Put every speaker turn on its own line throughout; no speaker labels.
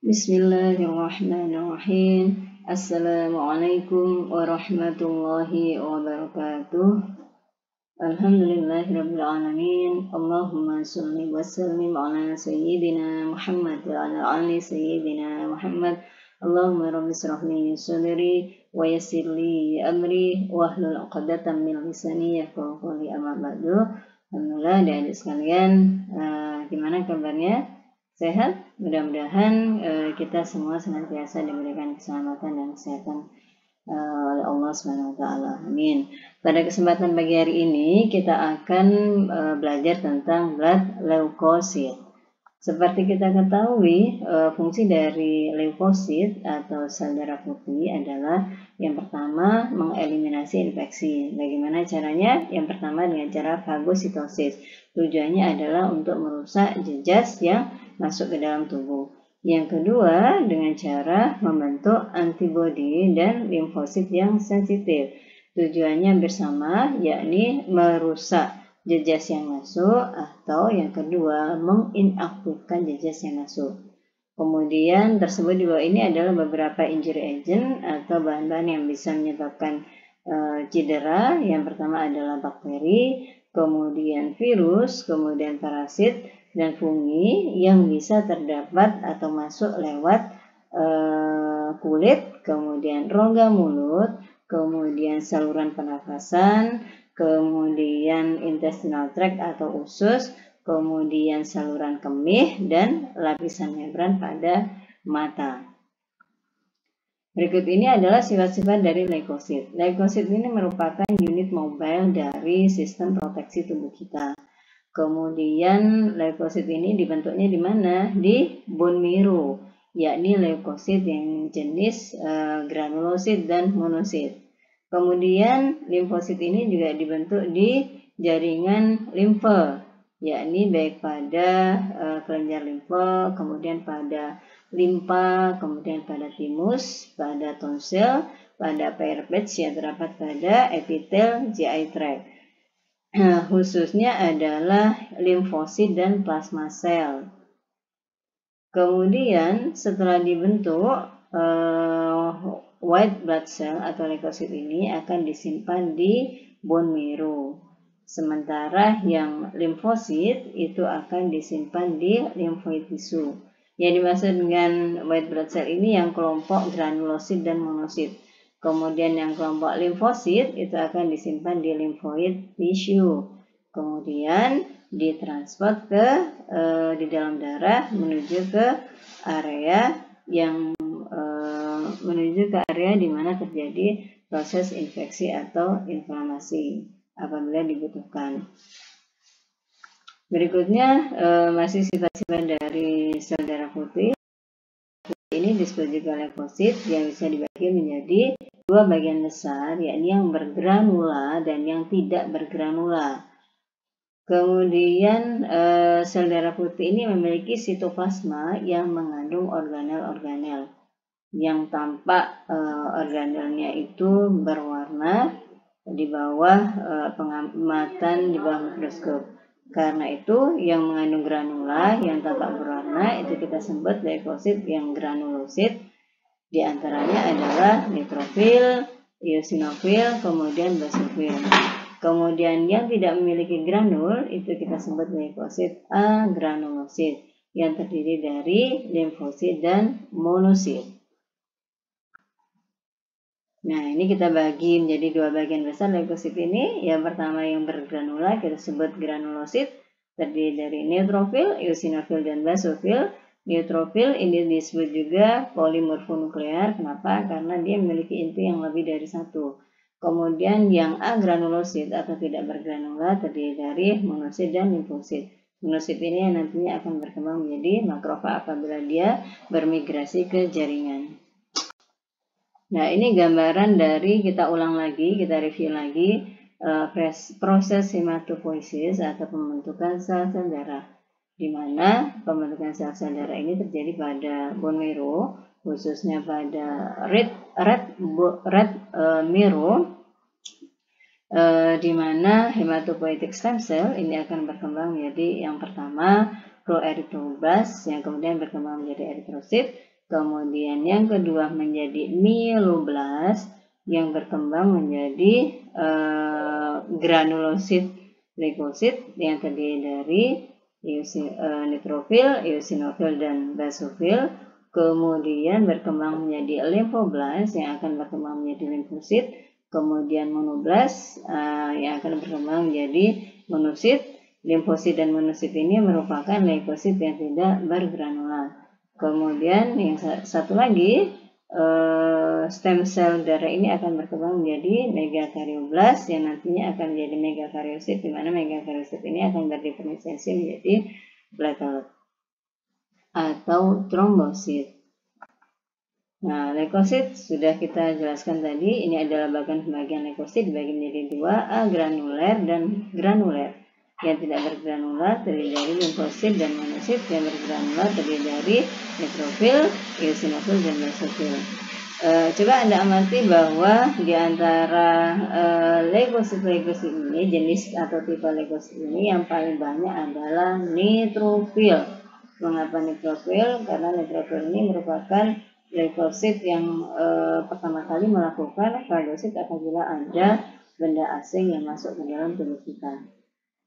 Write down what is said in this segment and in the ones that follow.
Bismillahirrahmanirrahim. Assalamualaikum warahmatullahi wabarakatuh. Alhamdulillahirabbil alamin. Allahumma shalli wa sallim ala sayyidina Muhammad wa ala ali sayyidina Muhammad. Allahumma rabbi shrah li sadri wa yassir li amri wahlul 'uqdatam min lisani yafqahu qawli. Amma ba'du. Alhamdulillah, adik-adik sekalian, gimana kabarnya? Sehat? Mudah-mudahan kita semua senantiasa diberikan keselamatan dan kesehatan oleh Allah SWT. Amin. Pada kesempatan pagi hari ini kita akan belajar tentang blood leukosit. Seperti kita ketahui, fungsi dari leukosit atau sel darah putih adalah yang pertama mengeliminasi infeksi. Bagaimana caranya? Yang pertama dengan cara fagositosis. Tujuannya adalah untuk merusak jejas yang masuk ke dalam tubuh. Yang kedua dengan cara membentuk antibodi dan limfosit yang sensitif. Tujuannya bersama, yakni merusak jejas yang masuk, atau yang kedua menginaktifkan jejas yang masuk. Kemudian tersebut di bawah ini adalah beberapa injury agent atau bahan-bahan yang bisa menyebabkan cedera. Yang pertama adalah bakteri, kemudian virus, kemudian parasit dan fungi yang bisa terdapat atau masuk lewat kulit, kemudian rongga mulut, kemudian saluran pernafasan, kemudian intestinal tract atau usus, kemudian saluran kemih, dan lapisan membran pada mata. Berikut ini adalah sifat-sifat dari leukosit. Leukosit ini merupakan unit mobile dari sistem proteksi tubuh kita. Kemudian leukosit ini dibentuknya di mana? Di bone marrow, yakni leukosit yang jenis granulosit dan monosit. Kemudian limfosit ini juga dibentuk di jaringan limfe, yakni baik pada kelenjar limfe, kemudian pada limpa, kemudian pada timus, pada tonsil, pada Peyer's patch yang terdapat pada epitel GI tract. Khususnya adalah limfosit dan plasma sel. Kemudian setelah dibentuk, white blood cell atau leukosit ini akan disimpan di bone marrow. Sementara yang limfosit itu akan disimpan di lymphoid tissue. Yang dimaksud dengan white blood cell ini yang kelompok granulosit dan monosit. Kemudian yang kelompok limfosit itu akan disimpan di lymphoid tissue. Kemudian ditransport ke di dalam darah menuju ke area di mana terjadi proses infeksi atau inflamasi apabila dibutuhkan. Berikutnya masih sifat-sifat dari sel darah putih. Ini disebut juga leukosit yang bisa dibagi menjadi dua bagian besar, yakni yang bergranula dan yang tidak bergranula. Kemudian sel darah putih ini memiliki sitoplasma yang mengandung organel-organel. Yang tampak organelnya itu berwarna di bawah pengamatan di bawah mikroskop. Karena itu yang mengandung granula yang tampak berwarna itu kita sebut leukosit yang granulosit. Di antaranya adalah neutrofil, eosinofil, kemudian basofil. Kemudian yang tidak memiliki granul itu kita sebut leukosit agranulosit yang terdiri dari limfosit dan monosit. Nah, ini kita bagi menjadi dua bagian besar leukosit ini. Yang pertama yang bergranula kita sebut granulosit, terdiri dari neutrofil, eosinofil, dan basofil. Neutrofil ini disebut juga polimorfonuklear. Kenapa? Karena dia memiliki inti yang lebih dari satu. Kemudian yang agranulosit atau tidak bergranula terdiri dari monosit dan limfosit. Monosit ini yang nantinya akan berkembang menjadi makrofag apabila dia bermigrasi ke jaringan. Nah, ini gambaran dari, kita ulang lagi, kita review lagi proses hematopoiesis atau pembentukan sel-sel darah, di mana pembentukan sel-sel darah ini terjadi pada bone marrow, khususnya pada red marrow, di mana hematopoietic stem cell ini akan berkembang menjadi yang pertama proerythroblast, yang kemudian berkembang menjadi eritrosit, Kemudian yang kedua menjadi mieloblast yang berkembang menjadi granulosit leukosit yang terdiri dari neutrofil, eosinofil, dan basofil. Kemudian berkembang menjadi limfoblast yang akan berkembang menjadi limfosit. Kemudian monoblast yang akan berkembang menjadi monosit. Limfosit dan monosit ini merupakan leukosit yang tidak bergranulat. Kemudian yang satu lagi, stem cell darah ini akan berkembang menjadi megakaryoblast yang nantinya akan menjadi megakaryosit, di mana megakaryosit ini akan berdiferensiasi menjadi platelet atau trombosit. Nah, leukosit sudah kita jelaskan tadi. Ini adalah bagian leukosit dibagi menjadi dua, agranuler dan granuler. Yang tidak bergranular terdiri dari limfosit dan monosit, yang bergranular terdiri dari neutrofil, eosinofil, dan basofil. Coba Anda amati bahwa di antara leukosit ini, jenis atau tipe leukosit ini yang paling banyak adalah neutrofil. Mengapa neutrofil? Karena neutrofil ini merupakan leukosit yang pertama kali melakukan fagosit apabila ada benda asing yang masuk ke dalam tubuh kita.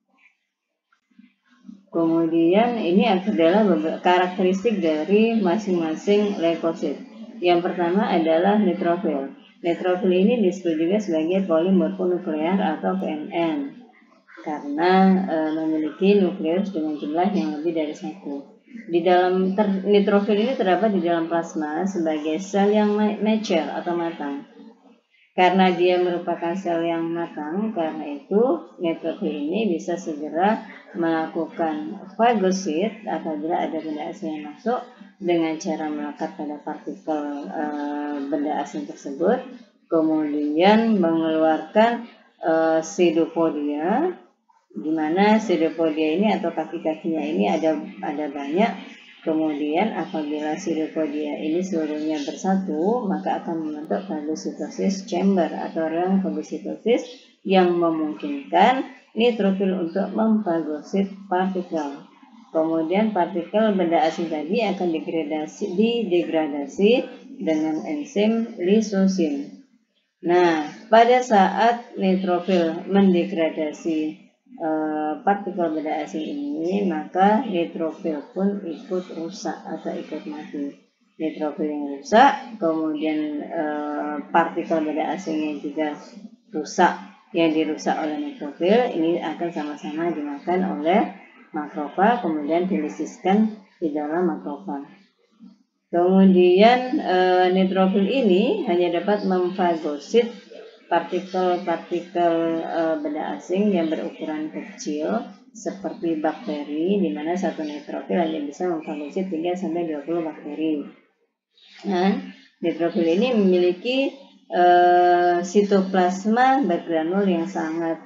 Kemudian ini adalah karakteristik dari masing-masing leukosit. Yang pertama adalah neutrofil. Neutrofil ini disebut juga sebagai polimorfonuklear atau PMN karena memiliki nukleus dengan jumlah yang lebih dari satu. Di dalam neutrofil ini terdapat di dalam plasma sebagai sel yang mature atau matang. Karena dia merupakan sel yang matang, karena itu neutrofil ini bisa segera melakukan fagosit apabila ada benda asing yang masuk dengan cara melekat pada partikel benda asing tersebut, kemudian mengeluarkan pseudopodia, di mana pseudopodia ini atau kaki-kakinya ini ada banyak. Kemudian apabila pseudopodia ini seluruhnya bersatu, maka akan membentuk fagositosis chamber atau ruang fagositosis yang memungkinkan neutrofil untuk memfagosit partikel. Kemudian partikel benda asing tadi akan didegradasi dengan enzim lisosim. Nah, pada saat neutrofil mendegradasi partikel benda asing ini, maka neutrofil pun ikut rusak atau ikut mati. Neutrofil yang rusak, kemudian partikel benda asingnya juga rusak. Yang dirusak oleh neutrofil ini akan sama-sama dimakan oleh makrofag, kemudian dilisiskan di dalam makrofag. Kemudian neutrofil ini hanya dapat memfagosit partikel-partikel benda asing yang berukuran kecil seperti bakteri, di mana satu neutrofil hanya bisa memfagosit 3-20 bakteri. Nah, neutrofil ini memiliki sitoplasma bergranul yang sangat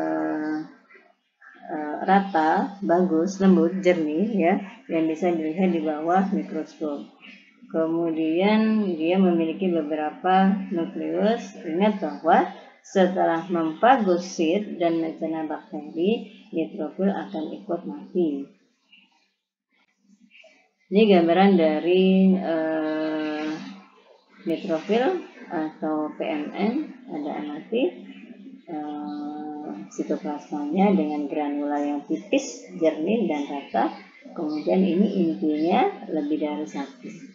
rata, bagus, lembut, jernih ya, yang bisa dilihat di bawah mikroskop. Kemudian dia memiliki beberapa nukleus. Ingat bahwa setelah memfagosit dan mencerna bakteri, neutrofil akan ikut mati. Ini gambaran dari neutrofil atau PMN. Ada amati sitoplasmanya dengan granula yang tipis, jernih, dan rata. Kemudian ini intinya lebih dari satu.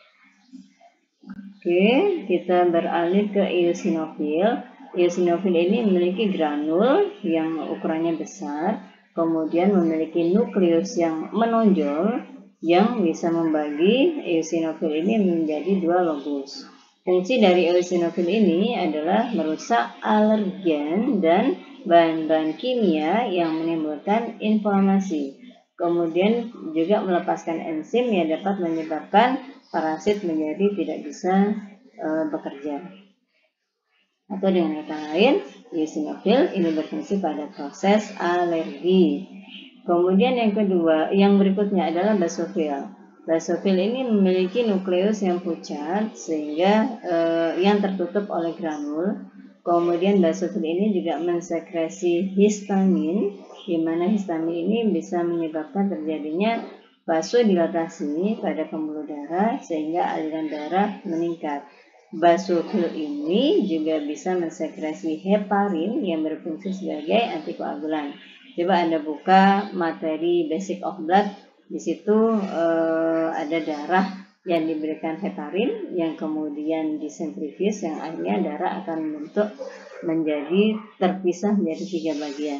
Oke, kita beralih ke eosinofil. Eosinofil ini memiliki granul yang ukurannya besar, kemudian memiliki nukleus yang menonjol yang bisa membagi eosinofil ini menjadi dua lobus. Fungsi dari eosinofil ini adalah merusak alergen dan bahan-bahan kimia yang menimbulkan inflamasi. Kemudian juga melepaskan enzim yang dapat menyebabkan parasit menjadi tidak bisa bekerja. Atau dengan kata lain, eosinofil ini berfungsi pada proses alergi. Kemudian yang berikutnya adalah basofil. Basofil ini memiliki nukleus yang pucat sehingga yang tertutup oleh granul. Kemudian basofil ini juga mensekresi histamin, di mana histamin ini bisa menyebabkan terjadinya vasodilatasi pada pembuluh darah sehingga aliran darah meningkat. Basofil ini juga bisa mensekresi heparin yang berfungsi sebagai antikoagulan. Coba Anda buka materi Basic of Blood, di situ ada darah yang diberikan heparin yang kemudian disentrifus, yang akhirnya darah akan membentuk menjadi terpisah menjadi 3 bagian.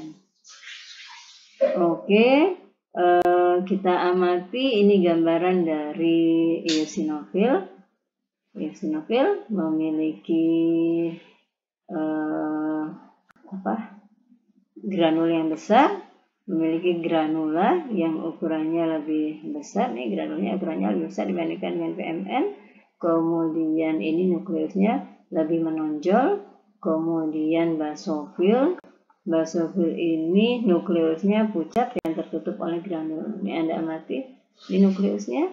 Oke, kita amati ini gambaran dari eosinofil. Eosinofil memiliki granul yang besar, memiliki granula yang ukurannya lebih besar. Nih granulnya ukurannya lebih besar dibandingkan dengan PMN. Kemudian ini nukleusnya lebih menonjol. Kemudian basofil. Basofil ini nukleusnya pucat yang tertutup oleh granul. Ini Anda amati. Di nukleusnya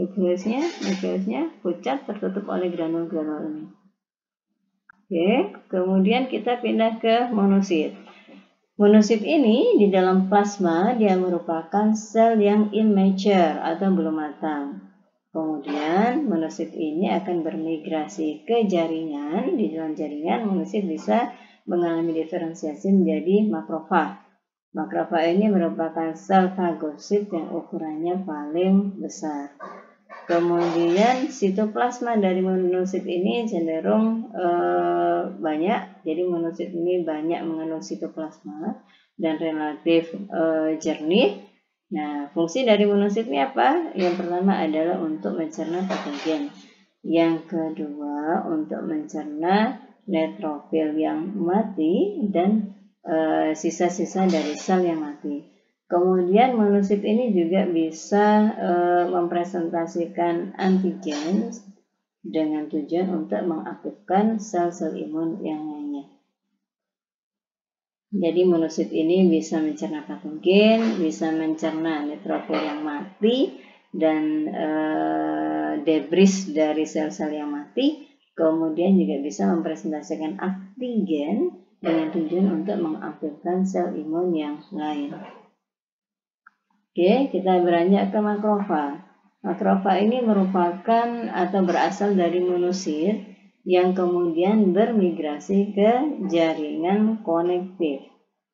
pucat tertutup oleh granul-granul ini. Oke, kemudian kita pindah ke monosit. Monosit ini di dalam plasma dia merupakan sel yang immature atau belum matang. Kemudian monosit ini akan bermigrasi ke jaringan. Di dalam jaringan monosit bisa mengalami diferensiasi menjadi makrofag. Makrofag ini merupakan sel fagosit yang ukurannya paling besar. Kemudian sitoplasma dari monosit ini cenderung banyak. Jadi monosit ini banyak mengandung sitoplasma dan relatif jernih. Nah, fungsi dari monosit ini apa? Yang pertama adalah untuk mencerna patogen. Yang kedua untuk mencerna neutrofil yang mati dan sisa-sisa dari sel yang mati. Kemudian monosit ini juga bisa mempresentasikan antigen dengan tujuan untuk mengaktifkan sel-sel imun yang lainnya. Jadi monosit ini bisa mencerna patogen, bisa mencerna neutrofil yang mati dan debris dari sel-sel yang mati. Kemudian juga bisa mempresentasikan antigen dengan tujuan untuk mengaktifkan sel imun yang lain. Oke, kita beranjak ke makrofag. Makrofag ini merupakan atau berasal dari monosit yang kemudian bermigrasi ke jaringan konektif.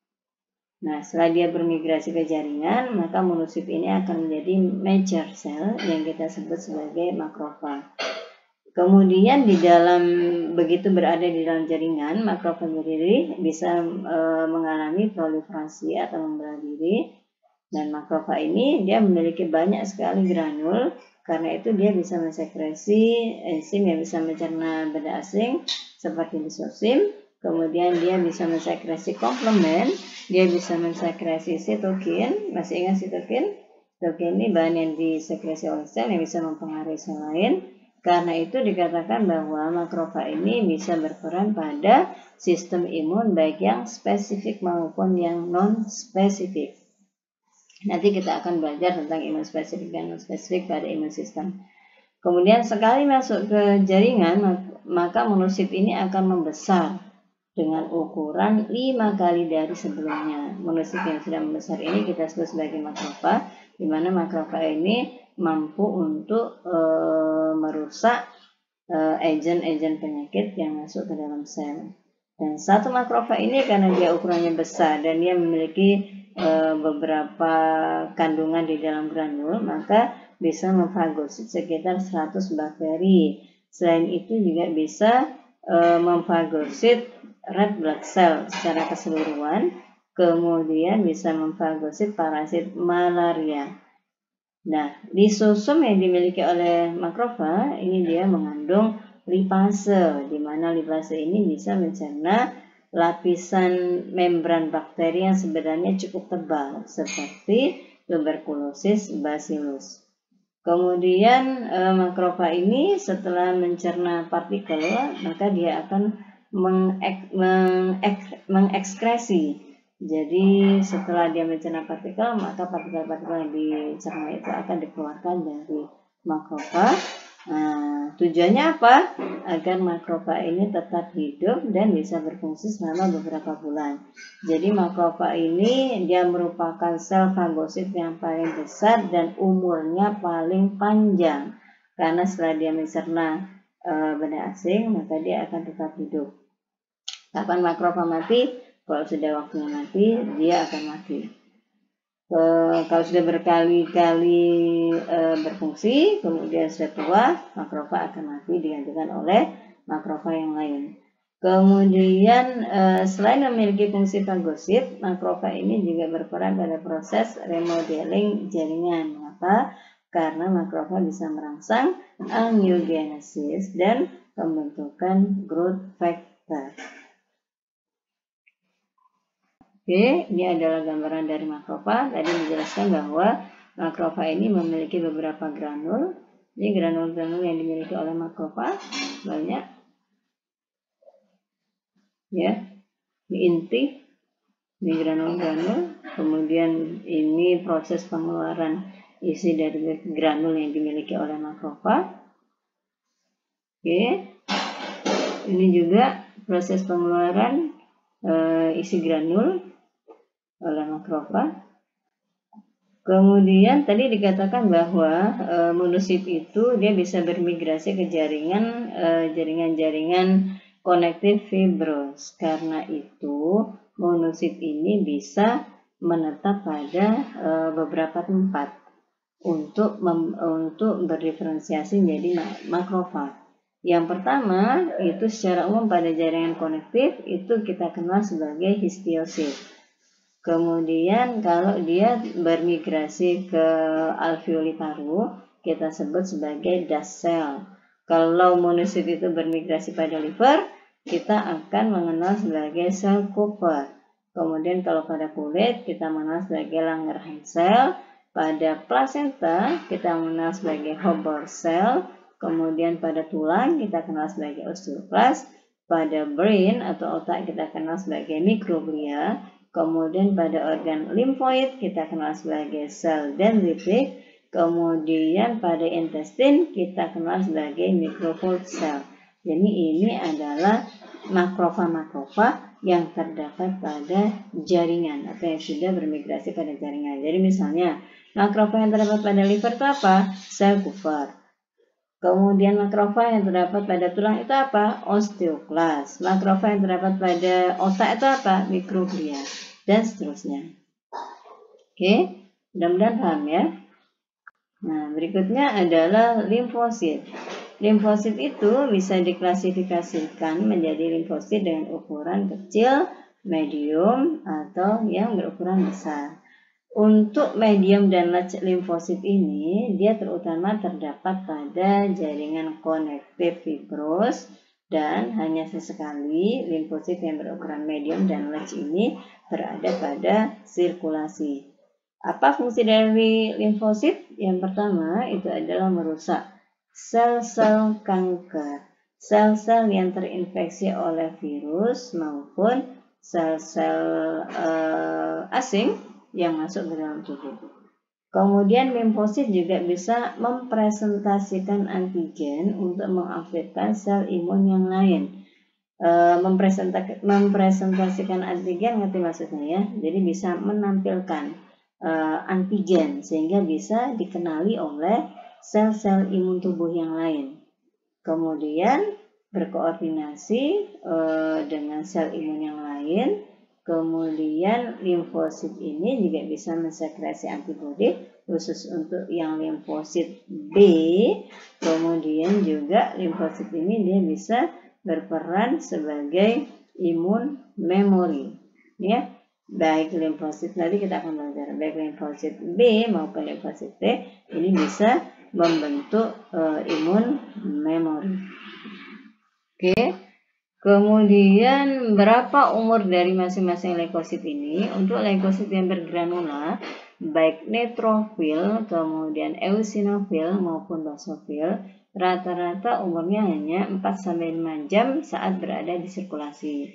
Nah, setelah dia bermigrasi ke jaringan, maka monosit ini akan menjadi mature cell yang kita sebut sebagai makrofag. Kemudian begitu berada di dalam jaringan, makrofag berdiri bisa mengalami proliferasi atau membelah diri. Dan makrofag ini dia memiliki banyak sekali granul, karena itu dia bisa mensekresi enzim yang bisa mencerna benda asing seperti lisosim. Kemudian dia bisa mensekresi komplement, dia bisa mensekresi sitokin. Masih ingat sitokin? Sitokin ini bahan yang disekresi oleh sel yang bisa mempengaruhi sel lain. Karena itu dikatakan bahwa makrofag ini bisa berperan pada sistem imun baik yang spesifik maupun yang non-spesifik. Nanti kita akan belajar tentang imun spesifik dan non-spesifik pada imun sistem. Kemudian sekali masuk ke jaringan, maka monosit ini akan membesar dengan ukuran 5 kali dari sebelumnya. Monosit yang sudah membesar ini kita sebut sebagai makrofag, di mana makrofag ini mampu untuk merusak agen-agen penyakit yang masuk ke dalam sel. Dan satu makrofag ini karena dia ukurannya besar dan dia memiliki beberapa kandungan di dalam granul, maka bisa memfagosit sekitar 100 bakteri. Selain itu juga bisa memfagosit red blood cell secara keseluruhan, kemudian bisa memfagosit parasit malaria. Nah, lisosom yang dimiliki oleh makrofag ini dia mengandung lipase, di mana lipase ini bisa mencerna lapisan membran bakteri yang sebenarnya cukup tebal seperti tuberkulosis bacillus. Kemudian makrofag ini setelah mencerna partikel, maka dia akan mengekskresi. Jadi setelah dia mencerna partikel, maka partikel-partikel yang dicerna itu akan dikeluarkan dari makrofag. Nah, tujuannya apa? Agar makrofa ini tetap hidup dan bisa berfungsi selama beberapa bulan. Jadi makrofa ini dia merupakan sel fagosit yang paling besar dan umurnya paling panjang. Karena setelah dia mencerna benda asing, maka dia akan tetap hidup. Kapan makrofa mati? Kalau sudah waktunya mati, dia akan mati. Kalau sudah berkali-kali berfungsi, kemudian sudah tua, makrofa akan mati digantikan oleh makrofa yang lain. Kemudian selain memiliki fungsi fagosit, makrofa ini juga berperan pada proses remodeling jaringan. Mengapa? Karena makrofa bisa merangsang angiogenesis dan pembentukan growth factor. Oke, ini adalah gambaran dari makrofa. Tadi menjelaskan bahwa makrofa ini memiliki beberapa granul. Ini granul-granul yang dimiliki oleh makrofa banyak. Ya, ini inti, ini granul-granul. Kemudian ini proses pengeluaran isi dari granul yang dimiliki oleh makrofa. Oke, ini juga proses pengeluaran isi granul oleh makrofa. Kemudian tadi dikatakan bahwa monosit itu dia bisa bermigrasi ke jaringan-jaringan konektif fibros. Karena itu monosit ini bisa menetap pada beberapa tempat untuk berdiferensiasi menjadi makrofa. Yang pertama itu secara umum pada jaringan konektif itu kita kenal sebagai histiosit. Kemudian kalau dia bermigrasi ke alveoli paru, kita sebut sebagai dust cell. Kalau monosit itu bermigrasi pada liver, kita akan mengenal sebagai sel Cooper. Kemudian kalau pada kulit, kita mengenal sebagai Langerhans cell. Pada plasenta, kita mengenal sebagai Hobart cell. Kemudian pada tulang, kita kenal sebagai osteoblast. Pada brain atau otak, kita kenal sebagai mikroglia. Kemudian pada organ limfoid kita kenal sebagai sel dendritik. Kemudian pada intestin kita kenal sebagai microvillus cell. Jadi ini adalah makrofa-makrofa yang terdapat pada jaringan atau yang sudah bermigrasi pada jaringan. Jadi misalnya makrofa yang terdapat pada liver itu apa? Sel Cooper. Kemudian makrofa yang terdapat pada tulang itu apa? Osteoklast. Makrofa yang terdapat pada otak itu apa? Mikroglia. Dan seterusnya. Oke, mudah-mudahan paham ya. Nah, berikutnya adalah limfosit. Limfosit itu bisa diklasifikasikan menjadi limfosit dengan ukuran kecil, medium, atau yang berukuran besar. Untuk medium dan large limfosit ini, dia terutama terdapat pada jaringan konektif fibros dan hanya sesekali limfosit yang berukuran medium dan large ini berada pada sirkulasi. Apa fungsi dari limfosit? Yang pertama itu adalah merusak sel-sel kanker, sel-sel yang terinfeksi oleh virus maupun sel-sel asing yang masuk ke dalam tubuh. Kemudian limfosit juga bisa mempresentasikan antigen untuk mengaktifkan sel imun yang lain. Mempresentasikan antigen, ngerti maksudnya ya? Jadi bisa menampilkan antigen sehingga bisa dikenali oleh sel-sel imun tubuh yang lain. Kemudian berkoordinasi dengan sel imun yang lain. Kemudian limfosit ini juga bisa mensekresi antibodi khusus untuk yang limfosit B. Kemudian juga limfosit ini dia bisa berperan sebagai imun memori. Ya, baik limfosit tadi kita akan belajar baik limfosit B maupun limfosit T ini bisa membentuk imun memori. Oke. Kemudian berapa umur dari masing-masing leukosit ini? Untuk leukosit yang bergranula, baik neutrofil, kemudian eosinofil maupun basofil, rata-rata umurnya hanya 4-5 jam saat berada di sirkulasi.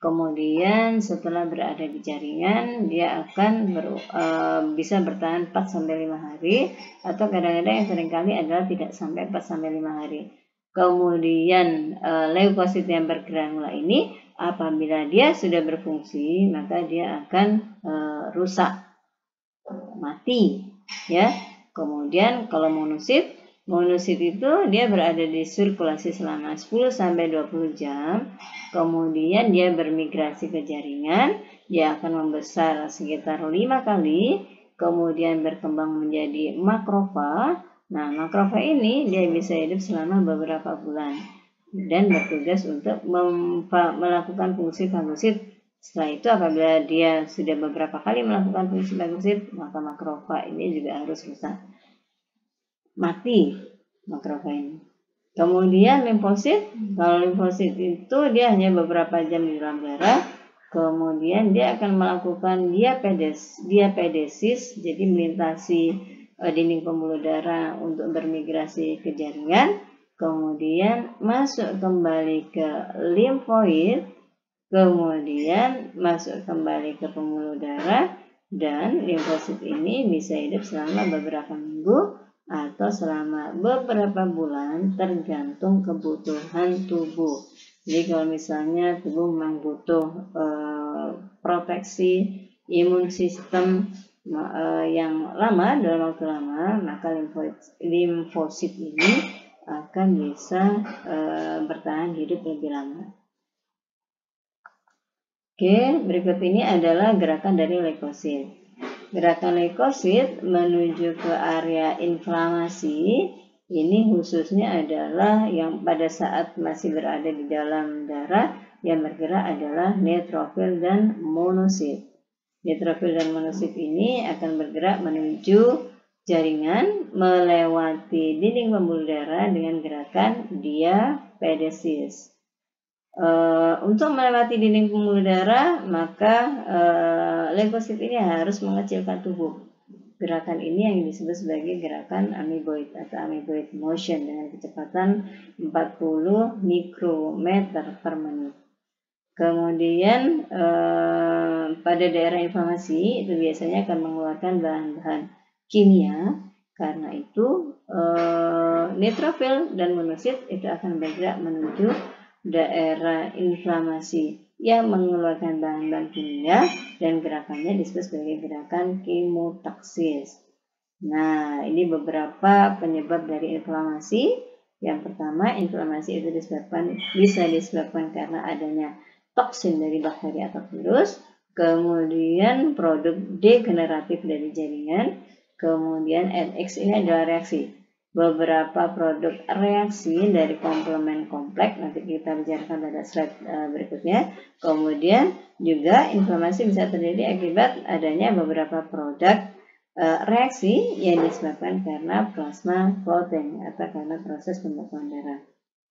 Kemudian setelah berada di jaringan, dia akan bisa bertahan 4-5 hari, atau kadang-kadang yang seringkali adalah tidak sampai 4-5 hari. Kemudian leukosit yang bergranula ini apabila dia sudah berfungsi, maka dia akan rusak, mati, ya. Kemudian kalau monosit itu dia berada di sirkulasi selama 10-20 jam. Kemudian dia bermigrasi ke jaringan, dia akan membesar sekitar 5 kali, kemudian berkembang menjadi makrofag. Nah, makrofag ini dia bisa hidup selama beberapa bulan dan bertugas untuk melakukan fungsi fagosit. Setelah itu apabila dia sudah beberapa kali melakukan fungsi fagosit, maka makrofag ini juga harus rusak, mati makrofag ini. Kemudian limfosit, kalau limfosit itu dia hanya beberapa jam di dalam darah, kemudian dia akan melakukan diapedesis, jadi melintasi dinding pembuluh darah untuk bermigrasi ke jaringan, kemudian masuk kembali ke limfoid, kemudian masuk kembali ke pembuluh darah, dan limfosit ini bisa hidup selama beberapa minggu atau selama beberapa bulan tergantung kebutuhan tubuh. Jadi kalau misalnya tubuh memang butuh proteksi imun sistem yang lama, dalam waktu lama, maka limfosit ini akan bisa bertahan hidup lebih lama. Oke, berikut ini adalah gerakan dari leukosit. Gerakan leukosit menuju ke area inflamasi ini khususnya adalah yang pada saat masih berada di dalam darah, yang bergerak adalah neutrofil dan monosit. Neutrofil dan monosit ini akan bergerak menuju jaringan melewati dinding pembuluh darah dengan gerakan diapedesis. Untuk melewati dinding pembuluh darah, maka leukosit ini harus mengecilkan tubuh. Gerakan ini yang disebut sebagai gerakan amoeboid atau amoeboid motion dengan kecepatan 40 mikrometer per menit. Kemudian pada daerah inflamasi itu biasanya akan mengeluarkan bahan-bahan kimia. Karena itu neutrofil dan monosit itu akan bergerak menuju daerah inflamasi yang mengeluarkan bahan-bahan kimia, dan gerakannya disebut sebagai gerakan kemotaksis. Nah, ini beberapa penyebab dari inflamasi. Yang pertama, inflamasi itu bisa disebabkan karena adanya toksin dari bakteri atau virus, kemudian produk degeneratif dari jaringan, kemudian NX ini adalah reaksi. Beberapa produk reaksi dari komplement kompleks, nanti kita bicarakan pada slide berikutnya. Kemudian juga inflamasi bisa terjadi akibat adanya beberapa produk reaksi yang disebabkan karena plasma clotting atau karena proses pembekuan darah.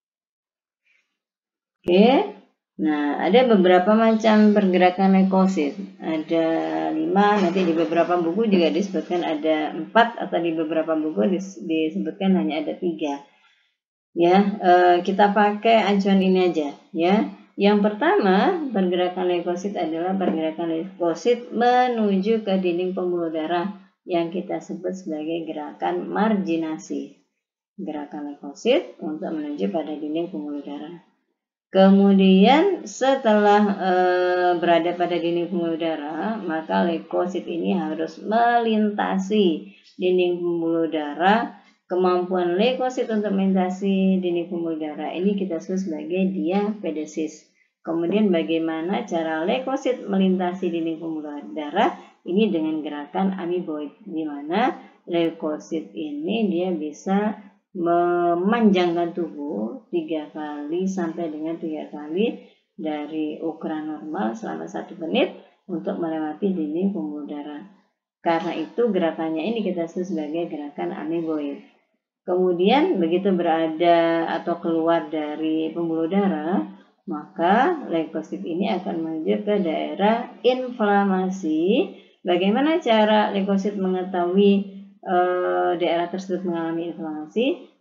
Oke. Nah, ada beberapa macam pergerakan leukosit. Ada 5, nanti di beberapa buku juga disebutkan ada 4, atau di beberapa buku disebutkan hanya ada 3. Ya, kita pakai acuan ini aja, ya. Yang pertama, pergerakan leukosit adalah pergerakan leukosit menuju ke dinding pembuluh darah yang kita sebut sebagai gerakan marginasi. Gerakan leukosit untuk menuju pada dinding pembuluh darah. Kemudian setelah berada pada dinding pembuluh darah, maka leukosit ini harus melintasi dinding pembuluh darah. Kemampuan leukosit untuk melintasi dinding pembuluh darah ini kita sebut sebagai diapedesis. Kemudian bagaimana cara leukosit melintasi dinding pembuluh darah? Ini dengan gerakan amoeboid, di mana leukosit ini dia bisa memanjangkan tubuh 3 kali sampai dengan 3 kali dari ukuran normal selama 1 menit untuk melewati dinding pembuluh darah. Karena itu gerakannya ini kita sebut sebagai gerakan amoeboid. Kemudian begitu berada atau keluar dari pembuluh darah, maka leukosit ini akan menuju ke daerah inflamasi. Bagaimana cara leukosit mengetahui daerah tersebut mengalami inflamasi?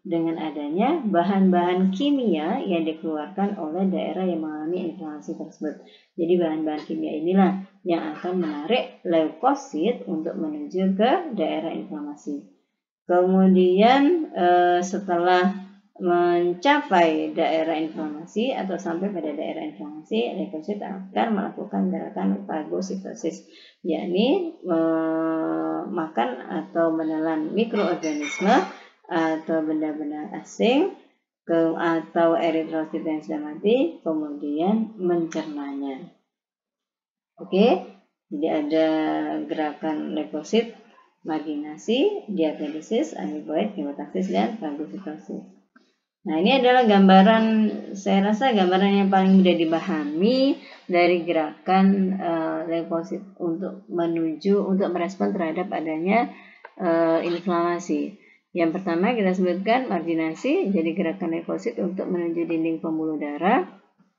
dengan adanya bahan-bahan kimia yang dikeluarkan oleh daerah yang mengalami inflamasi tersebut. Jadi bahan-bahan kimia inilah yang akan menarik leukosit untuk menuju ke daerah inflamasi. Kemudian setelah mencapai daerah inflamasi atau sampai pada daerah inflamasi, leukosit akan melakukan gerakan fagositosis, yakni makan atau menelan mikroorganisme atau benda-benda asing atau eritrosit yang sudah mati, kemudian mencernanya. Oke, jadi ada gerakan leukosit, marginasi, diapedesis, amiboid, hemotaksis, dan fagositosis. Nah, ini adalah gambaran, saya rasa gambaran yang paling mudah dipahami dari gerakan leukosit untuk merespon terhadap adanya inflamasi. Yang pertama kita sebutkan marginasi, jadi gerakan leukosit untuk menuju dinding pembuluh darah,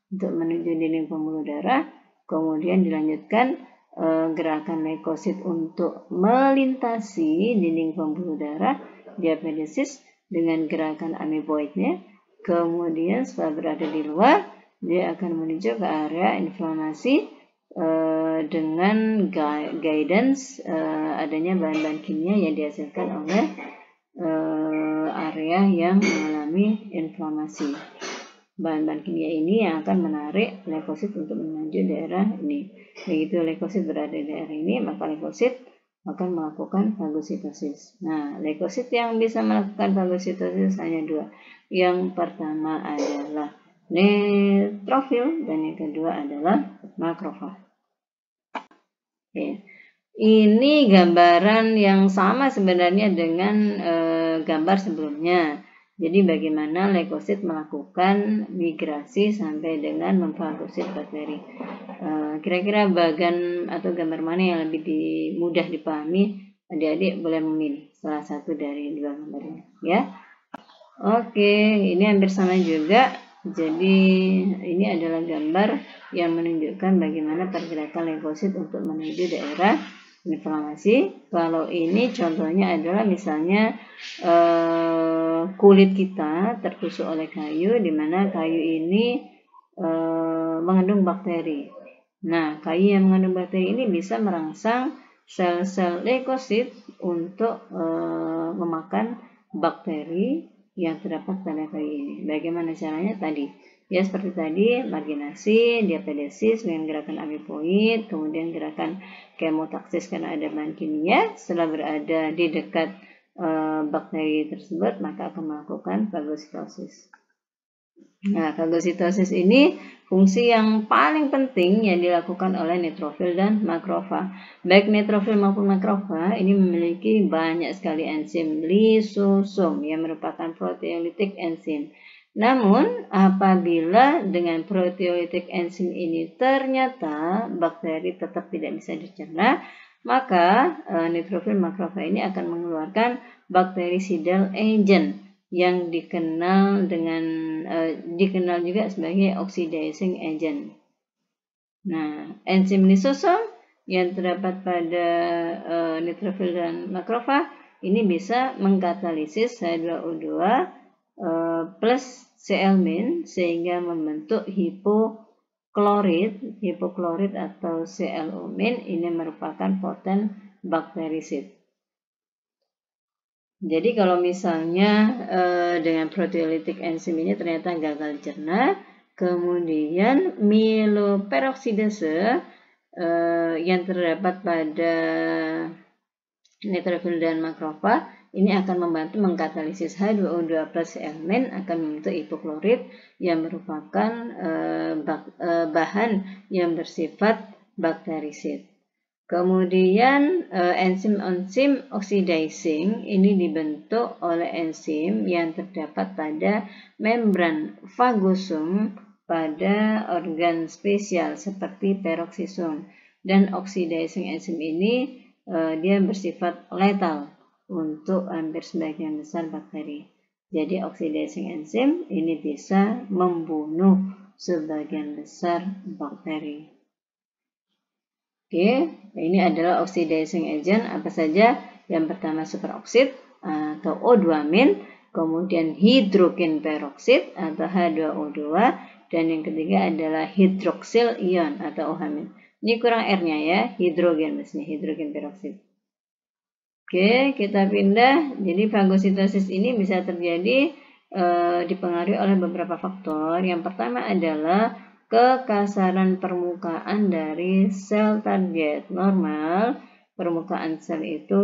kemudian dilanjutkan gerakan leukosit untuk melintasi dinding pembuluh darah, diapedesis dengan gerakan amiboidnya, kemudian setelah berada di luar, dia akan menuju ke area inflamasi dengan guidance adanya bahan-bahan kimia yang dihasilkan oleh area yang mengalami inflamasi. Bahan-bahan kimia ini yang akan menarik leukosit untuk menuju daerah ini. Begitu leukosit berada di daerah ini, maka leukosit akan melakukan fagositosis. Nah, leukosit yang bisa melakukan fagositosis hanya dua. Yang pertama adalah neutrofil dan yang kedua adalah makrofag. Oke. Ini gambaran yang sama sebenarnya dengan gambar sebelumnya. Jadi bagaimana leukosit melakukan migrasi sampai dengan memfagosit bakteri. Kira-kira bagan atau gambar mana yang lebih mudah dipahami? Adik-adik boleh memilih salah satu dari dua gambar ini, ya. Oke, ini hampir sama juga. Jadi ini adalah gambar yang menunjukkan bagaimana pergerakan leukosit untuk menuju daerah inflamasi. Kalau ini contohnya adalah misalnya kulit kita tertusuk oleh kayu, di mana kayu ini mengandung bakteri. Nah, kayu yang mengandung bakteri ini bisa merangsang sel-sel leukosit untuk memakan bakteri yang terdapat pada kayu ini. Bagaimana caranya tadi? Ya seperti tadi, marginasi, diapedesis dengan gerakan amiboid, kemudian gerakan kemotaksis karena ada bahan kimia. Setelah berada di dekat bakteri tersebut, maka akan melakukan fagositosis. Nah, fagositosis ini fungsi yang paling penting yang dilakukan oleh neutrofil dan makrofag. Baik neutrofil maupun makrofag ini memiliki banyak sekali enzim lisosom yang merupakan proteolitik enzim. Namun, apabila dengan proteolitik enzim ini ternyata bakteri tetap tidak bisa dicerna, maka neutrofil makrofag ini akan mengeluarkan baktericidal agent yang dikenal juga sebagai oxidizing agent. Nah, enzim lisosom yang terdapat pada neutrofil dan makrofag ini bisa mengkatalisis H2O2 plus Cl- sehingga membentuk hipoklorid atau ClO- ini merupakan poten bakterisid. Jadi kalau misalnya dengan proteolitik enzim ini ternyata gagal cerna, kemudian myeloperoksidase yang terdapat pada neutrofil dan makrofag ini akan membantu mengkatalisis H2O2 plus Cl- akan membentuk hipoklorid yang merupakan bahan yang bersifat bakterisid. Kemudian enzim oxidizing ini dibentuk oleh enzim yang terdapat pada membran fagosum pada organ spesial seperti peroksisom. Dan oxidizing enzim ini dia bersifat letal untuk hampir sebagian besar bakteri. Jadi oxidizing enzim ini bisa membunuh sebagian besar bakteri. Oke, ini adalah oxidizing agent apa saja? Yang pertama superoksid atau O2-, kemudian hidrogen peroksid atau H2O2, dan yang ketiga adalah hidroksil ion atau OH-. Ini kurang R-nya ya, hidrogen maksudnya, hidrogen peroksid. Oke, kita pindah. Jadi fagositosis ini bisa terjadi dipengaruhi oleh beberapa faktor. Yang pertama adalah kekasaran permukaan dari sel target. Normal, permukaan sel itu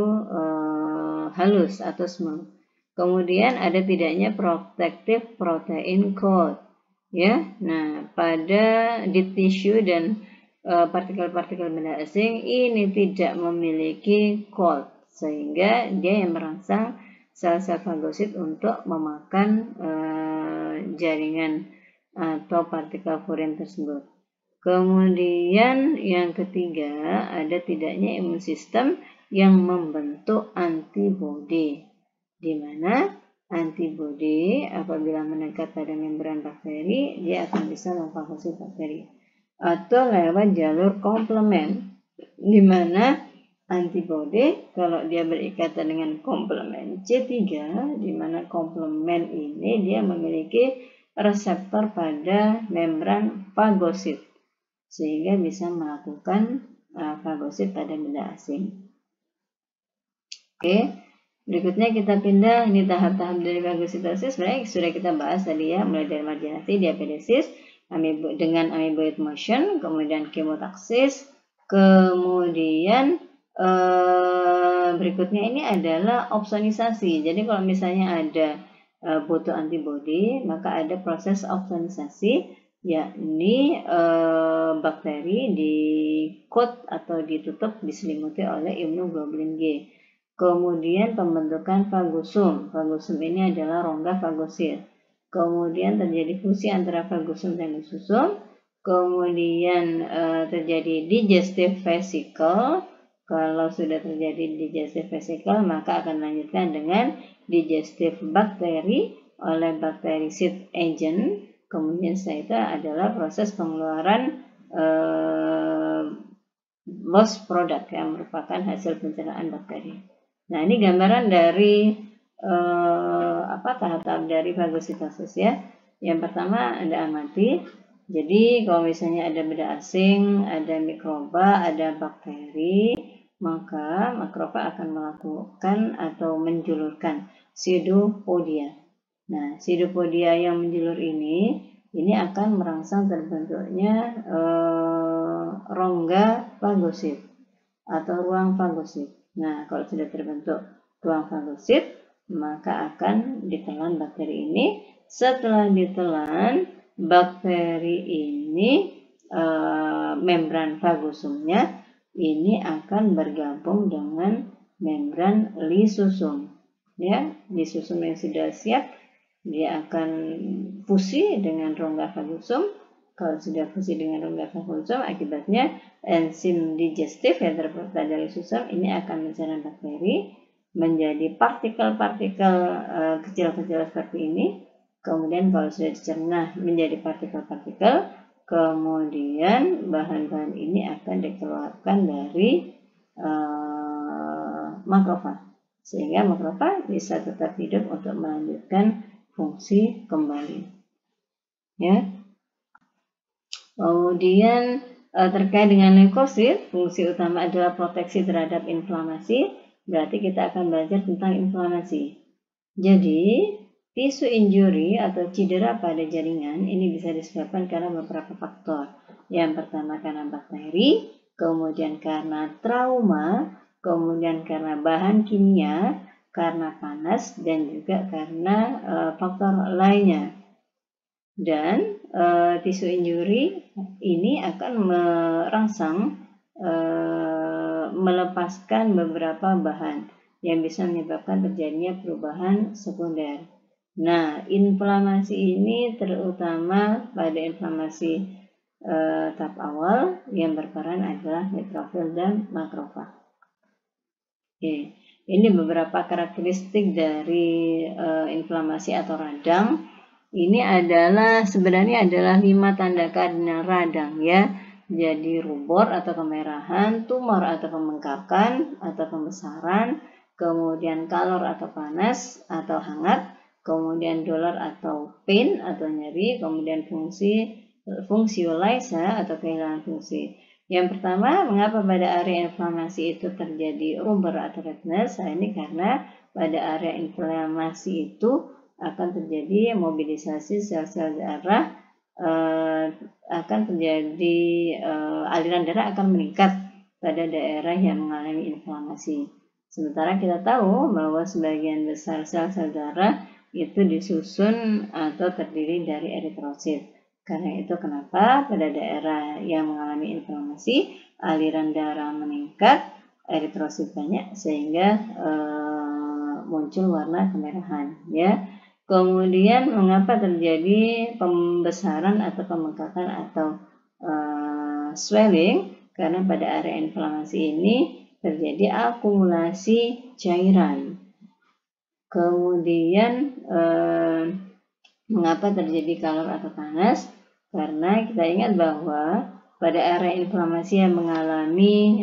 halus atau smooth. Kemudian ada tidaknya protective protein coat. Ya, nah di tisu dan partikel-partikel benda asing ini tidak memiliki coat, sehingga dia yang merangsang sel-sel fagosit untuk memakan jaringan atau partikel furin tersebut. Kemudian yang ketiga, ada tidaknya imun sistem yang membentuk antibodi, di mana antibodi apabila mendekat pada membran bakteri, dia akan bisa memfagosit bakteri, atau lewat jalur komplement, di mana antibodi kalau dia berikatan dengan komplement C3, di mana komplement ini dia memiliki reseptor pada membran fagosit, sehingga bisa melakukan fagosit pada benda asing. Oke, berikutnya kita pindah. Ini tahap-tahap dari fagositosis. Sebenarnya sudah kita bahas tadi ya, mulai dari marginasi, diapedesis, dengan amoeboid motion, kemudian kemotaksis, kemudian berikutnya ini adalah opsonisasi. Jadi kalau misalnya ada butuh antibodi, maka ada proses opsonisasi, yakni bakteri di-coat atau ditutup, diselimuti oleh immunoglobulin G. Kemudian pembentukan fagosum. Fagosum ini adalah rongga fagosit. Kemudian terjadi fusi antara fagosum dan lisosum. Kemudian terjadi digestive vesicle. Kalau sudah terjadi digestive vesicle, maka akan lanjutkan dengan digestive bakteri oleh bactericidal agent. Kemudian setelah itu adalah proses pengeluaran loss product yang merupakan hasil pencernaan bakteri. Nah, ini gambaran dari tahap-tahap dari fagositosis ya. Yang pertama ada amati. Jadi kalau misalnya ada benda asing, ada mikroba, ada bakteri, maka makrofa akan melakukan atau menjulurkan pseudopodia. Nah, pseudopodia yang menjulur ini akan merangsang terbentuknya rongga fagosit atau ruang fagosit. Nah, kalau sudah terbentuk ruang fagosit, maka akan ditelan bakteri ini. Setelah ditelan, bakteri ini membran fagosumnya ini akan bergabung dengan membran lisosum. Ya, lisosum yang sudah siap, dia akan fusi dengan rongga fagosum. Kalau sudah fusi dengan rongga fagosum, akibatnya enzim digestif yang terdapat dari lisosum ini akan mencerna bakteri menjadi partikel-partikel kecil-kecil seperti ini. Kemudian kalau sudah dicerna menjadi partikel-partikel, kemudian bahan-bahan ini akan dikeluarkan dari makrofag, sehingga makrofag bisa tetap hidup untuk melanjutkan fungsi kembali. Ya. Kemudian terkait dengan leukosit, fungsi utama adalah proteksi terhadap inflamasi. Berarti kita akan belajar tentang inflamasi. Jadi, tisu injury atau cedera pada jaringan ini bisa disebabkan karena beberapa faktor. Yang pertama karena bakteri, kemudian karena trauma, kemudian karena bahan kimia, karena panas, dan juga karena faktor lainnya. Dan tisu injury ini akan merangsang melepaskan beberapa bahan yang bisa menyebabkan terjadinya perubahan sekunder. Nah, inflamasi ini terutama pada inflamasi tahap awal yang berperan adalah neutrofil dan makrofag. Oke, ini beberapa karakteristik dari inflamasi atau radang. Ini sebenarnya adalah 5 tanda kardinal radang ya. Jadi rubor atau kemerahan, tumor atau pembengkakan atau pembesaran, kemudian kalor atau panas atau hangat, kemudian dolor atau pain atau nyeri, kemudian fungsiolisa atau kehilangan fungsi. Yang pertama, mengapa pada area inflamasi itu terjadi rumor atau redness? Ini karena pada area inflamasi itu akan terjadi mobilisasi sel-sel darah, akan terjadi aliran darah akan meningkat pada daerah yang mengalami inflamasi. Sementara kita tahu bahwa sebagian besar sel-sel darah itu disusun atau terdiri dari eritrosit. Karena itu kenapa pada daerah yang mengalami inflamasi aliran darah meningkat, eritrosit banyak sehingga muncul warna kemerahan, ya. Kemudian mengapa terjadi pembesaran atau pembengkakan atau swelling? Karena pada area inflamasi ini terjadi akumulasi cairan. Kemudian mengapa terjadi kalor atau panas? Karena kita ingat bahwa pada area inflamasi yang mengalami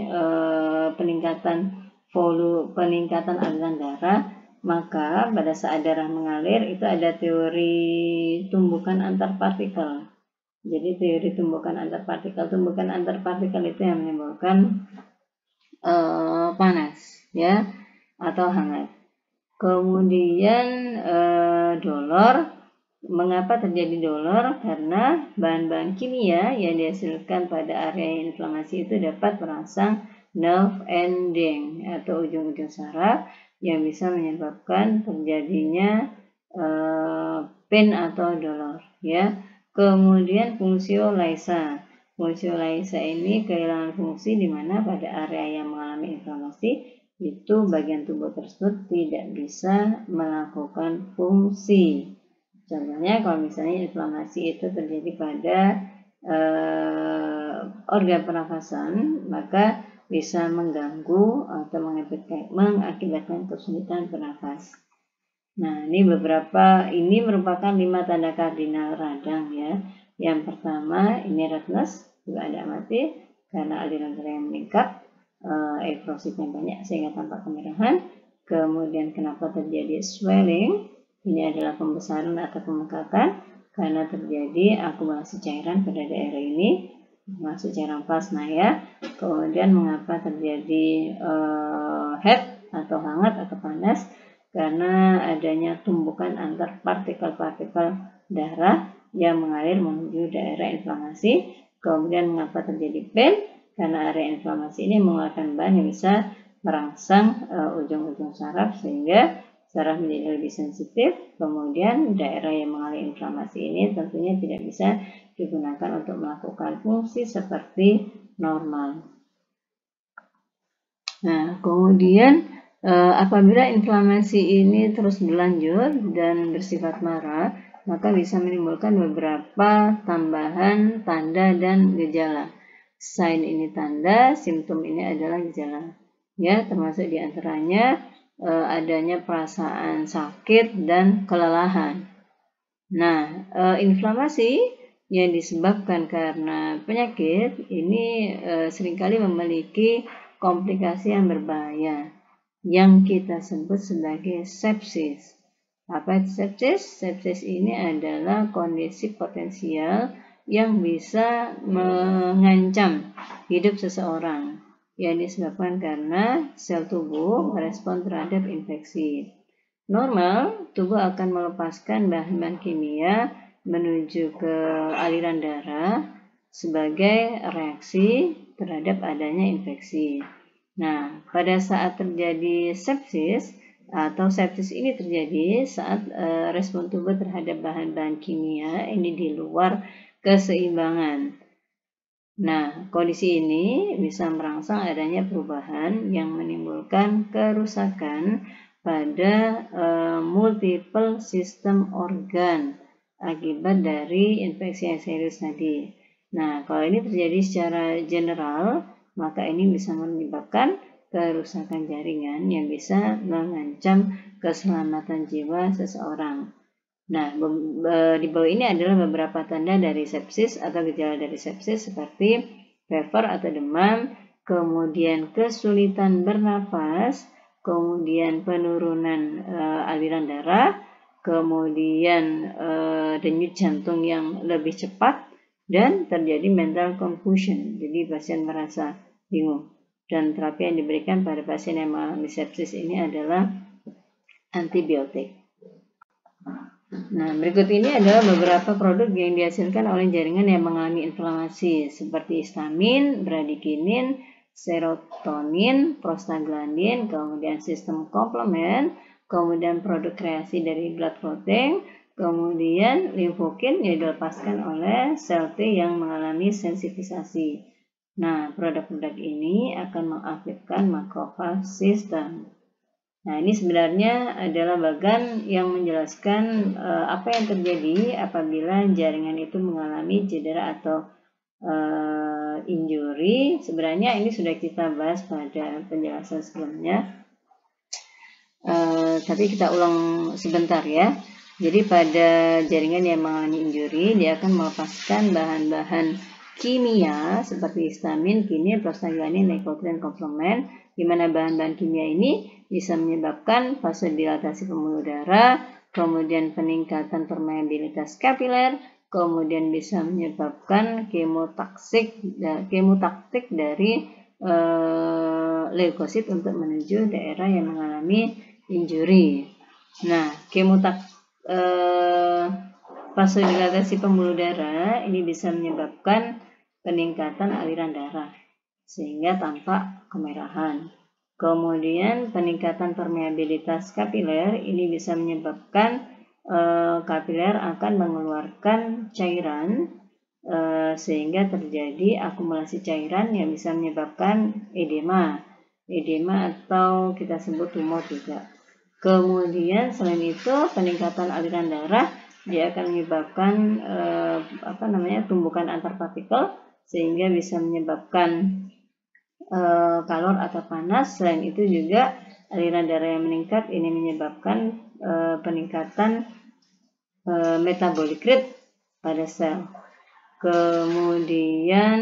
peningkatan aliran darah, maka pada saat darah mengalir itu ada teori tumbukan antar partikel. Jadi teori tumbukan antar partikel itu yang menimbulkan panas, ya, atau hangat. Kemudian dolor. Mengapa terjadi dolor? Karena bahan-bahan kimia yang dihasilkan pada area inflamasi itu dapat merangsang nerve ending atau ujung-ujung saraf yang bisa menyebabkan terjadinya pain atau dolor, ya. Kemudian fungsiolisa. Fungsiolisa ini kehilangan fungsi di mana pada area yang mengalami inflamasi itu bagian tubuh tersebut tidak bisa melakukan fungsi. Contohnya kalau misalnya inflamasi itu terjadi pada organ pernafasan, maka bisa mengganggu atau mengakibatkan kesulitan bernafas. Nah, ini merupakan 5 tanda kardinal radang, ya. Yang pertama ini redness, juga ada amati karena aliran darah yang meningkat, eritrositnya banyak sehingga tampak kemerahan. Kemudian kenapa terjadi swelling? Ini adalah pembesaran atau pembengkakan karena terjadi akumulasi cairan pada daerah ini, masuk cairan plasma, ya. Kemudian mengapa terjadi heat atau hangat atau panas? Karena adanya tumbukan antar partikel-partikel darah yang mengalir menuju daerah inflamasi. Kemudian mengapa terjadi pain? Karena area inflamasi ini mengeluarkan bahan yang bisa merangsang ujung-ujung saraf sehingga saraf menjadi lebih sensitif. Kemudian daerah yang mengalami inflamasi ini tentunya tidak bisa digunakan untuk melakukan fungsi seperti normal. Nah, kemudian apabila inflamasi ini terus berlanjut dan bersifat marah, maka bisa menimbulkan beberapa tambahan tanda dan gejala. Sign ini tanda, simptom ini adalah gejala. Ya, termasuk diantaranya adanya perasaan sakit dan kelelahan. Nah, inflamasi yang disebabkan karena penyakit ini seringkali memiliki komplikasi yang berbahaya yang kita sebut sebagai sepsis. Apa itu sepsis? Sepsis ini adalah kondisi potensial yang bisa mengancam hidup seseorang yang disebabkan karena sel tubuh merespon terhadap infeksi. Normal, tubuh akan melepaskan bahan-bahan kimia menuju ke aliran darah sebagai reaksi terhadap adanya infeksi. Nah, pada saat terjadi sepsis atau sepsis ini terjadi saat respon tubuh terhadap bahan-bahan kimia ini di luar keseimbangan. Nah, kondisi ini bisa merangsang adanya perubahan yang menimbulkan kerusakan pada multiple sistem organ akibat dari infeksi yang serius tadi. Nah, kalau ini terjadi secara general, maka ini bisa menyebabkan kerusakan jaringan yang bisa mengancam keselamatan jiwa seseorang. Nah, di bawah ini adalah beberapa tanda dari sepsis atau gejala dari sepsis seperti fever atau demam, kemudian kesulitan bernafas, kemudian penurunan aliran darah, kemudian denyut jantung yang lebih cepat, dan terjadi mental confusion. Jadi pasien merasa bingung. Dan terapi yang diberikan pada pasien yang mengalami sepsis ini adalah antibiotik. Nah, berikut ini adalah beberapa produk yang dihasilkan oleh jaringan yang mengalami inflamasi seperti histamin, bradikinin, serotonin, prostaglandin, kemudian sistem komplement, kemudian produk kreasi dari blood clotting, kemudian limfokin yang dilepaskan oleh sel T yang mengalami sensitisasi. Nah, produk-produk ini akan mengaktifkan makrofag sistem. Nah, ini sebenarnya adalah bagian yang menjelaskan apa yang terjadi apabila jaringan itu mengalami cedera atau injury. Sebenarnya ini sudah kita bahas pada penjelasan sebelumnya, tapi kita ulang sebentar ya. Jadi pada jaringan yang mengalami injury, dia akan melepaskan bahan-bahan kimia seperti histamin, kinin, prostaglandin, nicotine, komplement, di mana bahan-bahan kimia ini bisa menyebabkan vasodilatasi pembuluh darah, kemudian peningkatan permeabilitas kapiler, kemudian bisa menyebabkan kemotaktik dari leukosit untuk menuju daerah yang mengalami injury. Nah, vasodilatasi pembuluh darah ini bisa menyebabkan peningkatan aliran darah sehingga tampak kemerahan. Kemudian peningkatan permeabilitas kapiler ini bisa menyebabkan kapiler akan mengeluarkan cairan sehingga terjadi akumulasi cairan yang bisa menyebabkan edema atau kita sebut tumor juga. Kemudian selain itu peningkatan aliran darah dia akan menyebabkan tumbukan antar partikel sehingga bisa menyebabkan kalor atau panas. Selain itu juga aliran darah yang meningkat ini menyebabkan peningkatan metabolic rate pada sel. Kemudian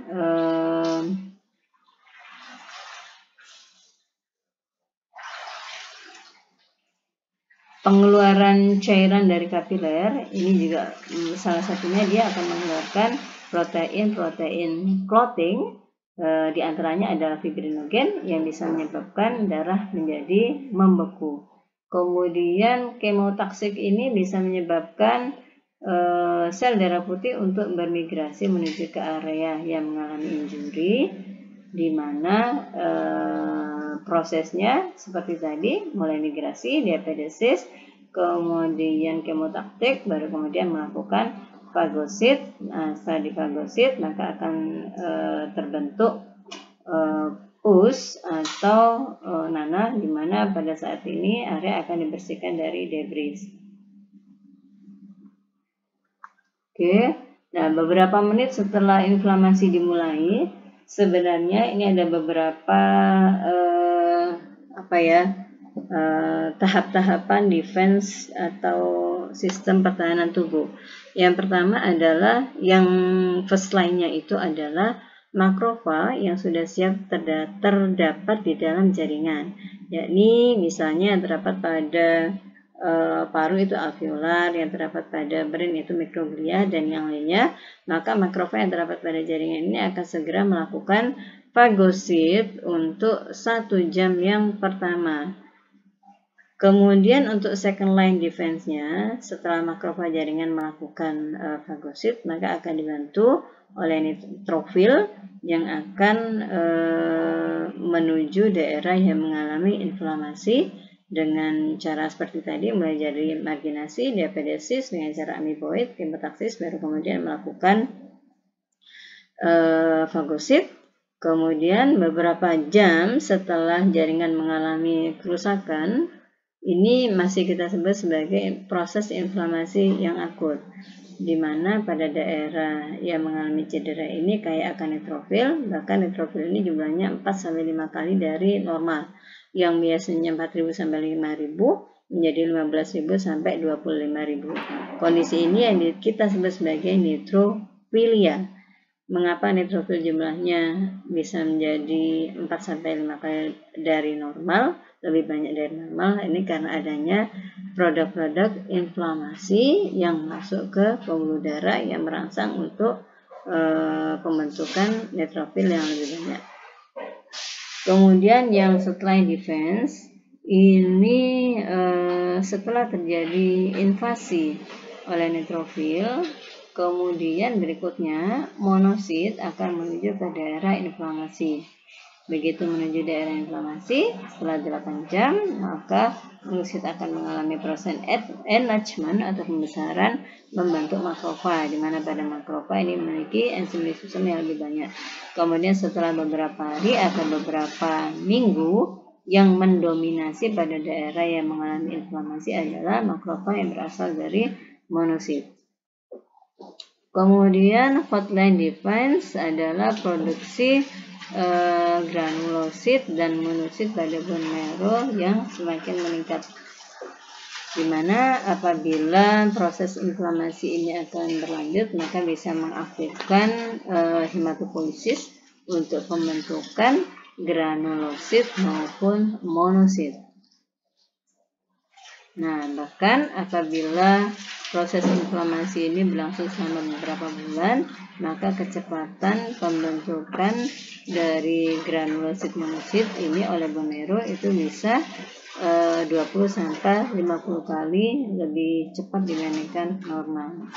pengeluaran cairan dari kapiler ini juga salah satunya dia akan mengeluarkan protein clotting, di antaranya adalah fibrinogen yang bisa menyebabkan darah menjadi membeku. Kemudian kemotaksik ini bisa menyebabkan sel darah putih untuk bermigrasi menuju ke area yang mengalami injury, di mana prosesnya seperti tadi, mulai migrasi, diapedesis, kemudian kemotaktik, baru kemudian melakukan fagosit. Nah, setelah difagosit maka akan terbentuk pus atau nanah, di mana pada saat ini area akan dibersihkan dari debris. Oke, nah beberapa menit setelah inflamasi dimulai, sebenarnya ini ada beberapa tahap-tahapan defense atau sistem pertahanan tubuh. Yang pertama adalah yang first line-nya itu adalah makrofag yang sudah siap terdapat di dalam jaringan, yakni misalnya terdapat pada paru itu alveolar, yang terdapat pada brain itu mikroglia, dan yang lainnya. Maka makrofag yang terdapat pada jaringan ini akan segera melakukan fagosit untuk 1 jam yang pertama. Kemudian untuk second line defense-nya, setelah makrofag jaringan melakukan fagosit, maka akan dibantu oleh neutrofil yang akan menuju daerah yang mengalami inflamasi dengan cara seperti tadi, mulai dari marginasi, diapedesis dengan cara amiboid, kemotaksis, baru kemudian melakukan fagosit. Kemudian beberapa jam setelah jaringan mengalami kerusakan, ini masih kita sebut sebagai proses inflamasi yang akut, di mana pada daerah yang mengalami cedera ini kaya akan neutrofil, bahkan neutrofil ini jumlahnya 4-5 kali dari normal, yang biasanya 4.000 sampai 5.000 menjadi 15.000 sampai 25.000. Kondisi ini yang kita sebut sebagai neutrofilia. Mengapa neutrofil jumlahnya bisa menjadi 4-5 kali dari normal, lebih banyak dari normal? Ini karena adanya produk-produk inflamasi yang masuk ke pembuluh darah yang merangsang untuk pembentukan neutrofil yang lebih banyak. Kemudian yang setelah defense ini setelah terjadi invasi oleh neutrofil, kemudian berikutnya monosit akan menuju ke daerah inflamasi. Begitu menuju daerah inflamasi, setelah 8 jam, maka monosit akan mengalami proses enlargement atau pembesaran membentuk makrofa, di mana pada makrofa ini memiliki enzim lisosom yang lebih banyak. Kemudian setelah beberapa hari atau beberapa minggu, yang mendominasi pada daerah yang mengalami inflamasi adalah makrofa yang berasal dari monosit. Kemudian hotline defense adalah produksi granulosit dan monosit pada bone marrow yang semakin meningkat, dimana apabila proses inflamasi ini akan berlanjut maka bisa mengaktifkan hematopoiesis untuk pembentukan granulosit maupun monosit. Nah, bahkan apabila proses inflamasi ini berlangsung selama beberapa bulan, maka kecepatan pembentukan dari granulosit monosit ini oleh bone marrow itu bisa 20-50 kali lebih cepat dibandingkan normal.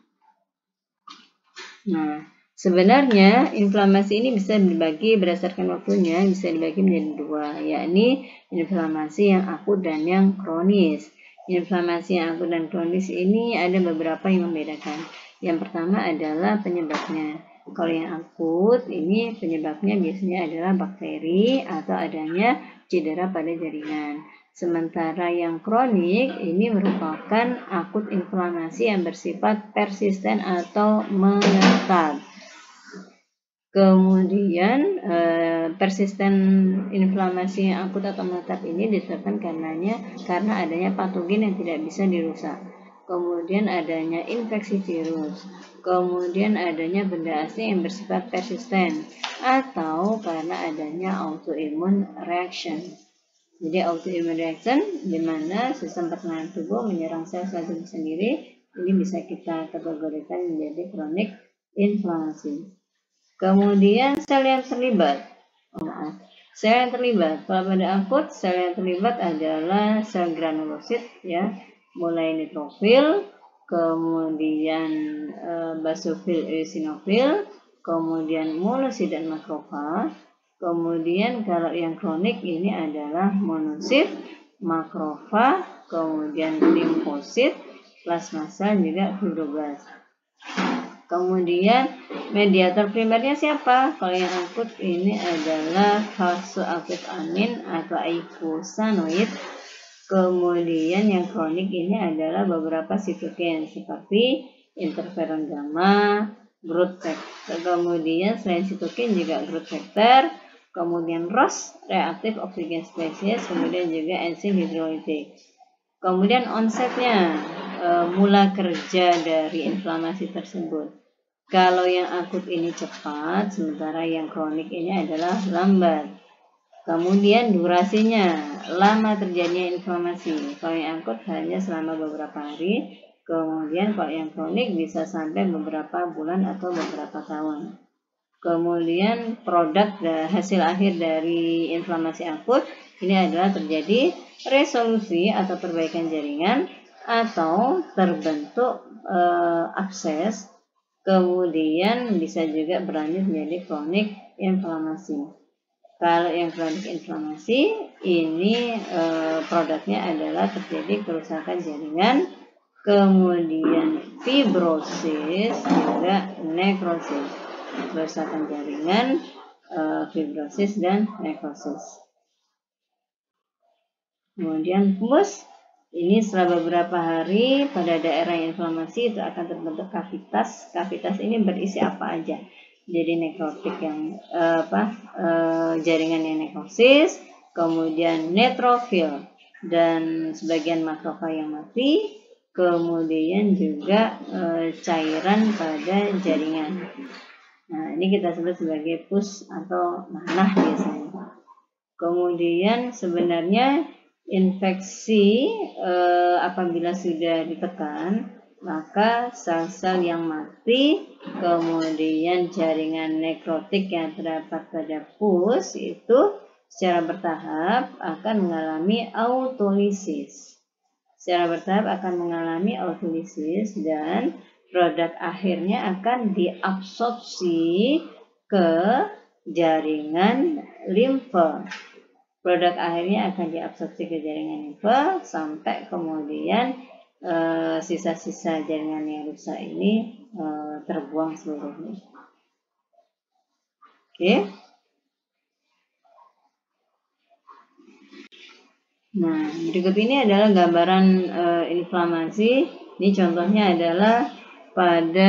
Nah, sebenarnya inflamasi ini bisa dibagi berdasarkan waktunya, bisa dibagi menjadi dua, yakni inflamasi yang akut dan yang kronis. Inflamasi yang akut dan kronis ini ada beberapa yang membedakan. Yang pertama adalah penyebabnya. Kalau yang akut ini penyebabnya biasanya adalah bakteri atau adanya cedera pada jaringan. Sementara yang kronik ini merupakan akut inflamasi yang bersifat persisten atau menetap. Kemudian persisten inflamasi yang akut atau menetap ini disebabkan karena adanya patogen yang tidak bisa dirusak. Kemudian adanya infeksi virus. Kemudian adanya benda asing yang bersifat persisten atau karena adanya autoimmune reaction. Jadi autoimmune reaction di mana sistem pertahanan tubuh menyerang sel-sel tubuh sendiri, ini bisa kita kategorikan menjadi kronik inflamasi. Kemudian sel yang terlibat. Sel yang terlibat. Kalau pada akut, sel yang terlibat adalah sel granulosit ya, mulai neutrofil, kemudian basofil, eosinofil, kemudian monosit dan makrofag. Kemudian kalau yang kronik ini adalah monosit, makrofag, kemudian limfosit, plasma sel juga fibroblast. Kemudian mediator primernya siapa? Kalau yang akut ini adalah vasoaktif amin atau eicosanoid. Kemudian yang kronik ini adalah beberapa sitokin seperti interferon gamma, growth factor. Kemudian selain sitokin juga growth factor, kemudian ROS, reaktif oksigen species, kemudian juga enzim hidrolitik. Kemudian onsetnya, mula kerja dari inflamasi tersebut. Kalau yang akut ini cepat, sementara yang kronik ini adalah lambat. Kemudian durasinya, lama terjadinya inflamasi. Kalau yang akut hanya selama beberapa hari, kemudian kalau yang kronik bisa sampai beberapa bulan atau beberapa tahun. Kemudian produk hasil akhir dari inflamasi akut ini adalah terjadi resolusi atau perbaikan jaringan atau terbentuk abses, kemudian bisa juga berlanjut menjadi kronik inflamasi. Kalau yang kronik inflamasi ini produknya adalah terjadi kerusakan jaringan, kemudian fibrosis juga nekrosis. Kerusakan jaringan, fibrosis dan nekrosis. Kemudian pus, ini setelah beberapa hari pada daerah inflamasi itu akan terbentuk kavitas. Kavitas ini berisi apa aja? Jadi nekrotik yang jaringan yang nekrosis, kemudian neutrofil dan sebagian makrofag yang mati, kemudian juga cairan pada jaringan. Nah, ini kita sebut sebagai pus atau nanah biasanya. Kemudian sebenarnya infeksi apabila sudah ditekan, maka sel-sel yang mati, kemudian jaringan nekrotik yang terdapat pada pus itu secara bertahap akan mengalami autolisis. Secara bertahap akan mengalami autolisis dan produk akhirnya akan diabsorpsi ke jaringan limfe. Produk akhirnya akan diabsorpsi ke jaringan limfe sampai kemudian sisa-sisa jaringan yang rusak ini terbuang seluruhnya. Oke. Nah, berikut ini adalah gambaran inflamasi. Ini contohnya adalah pada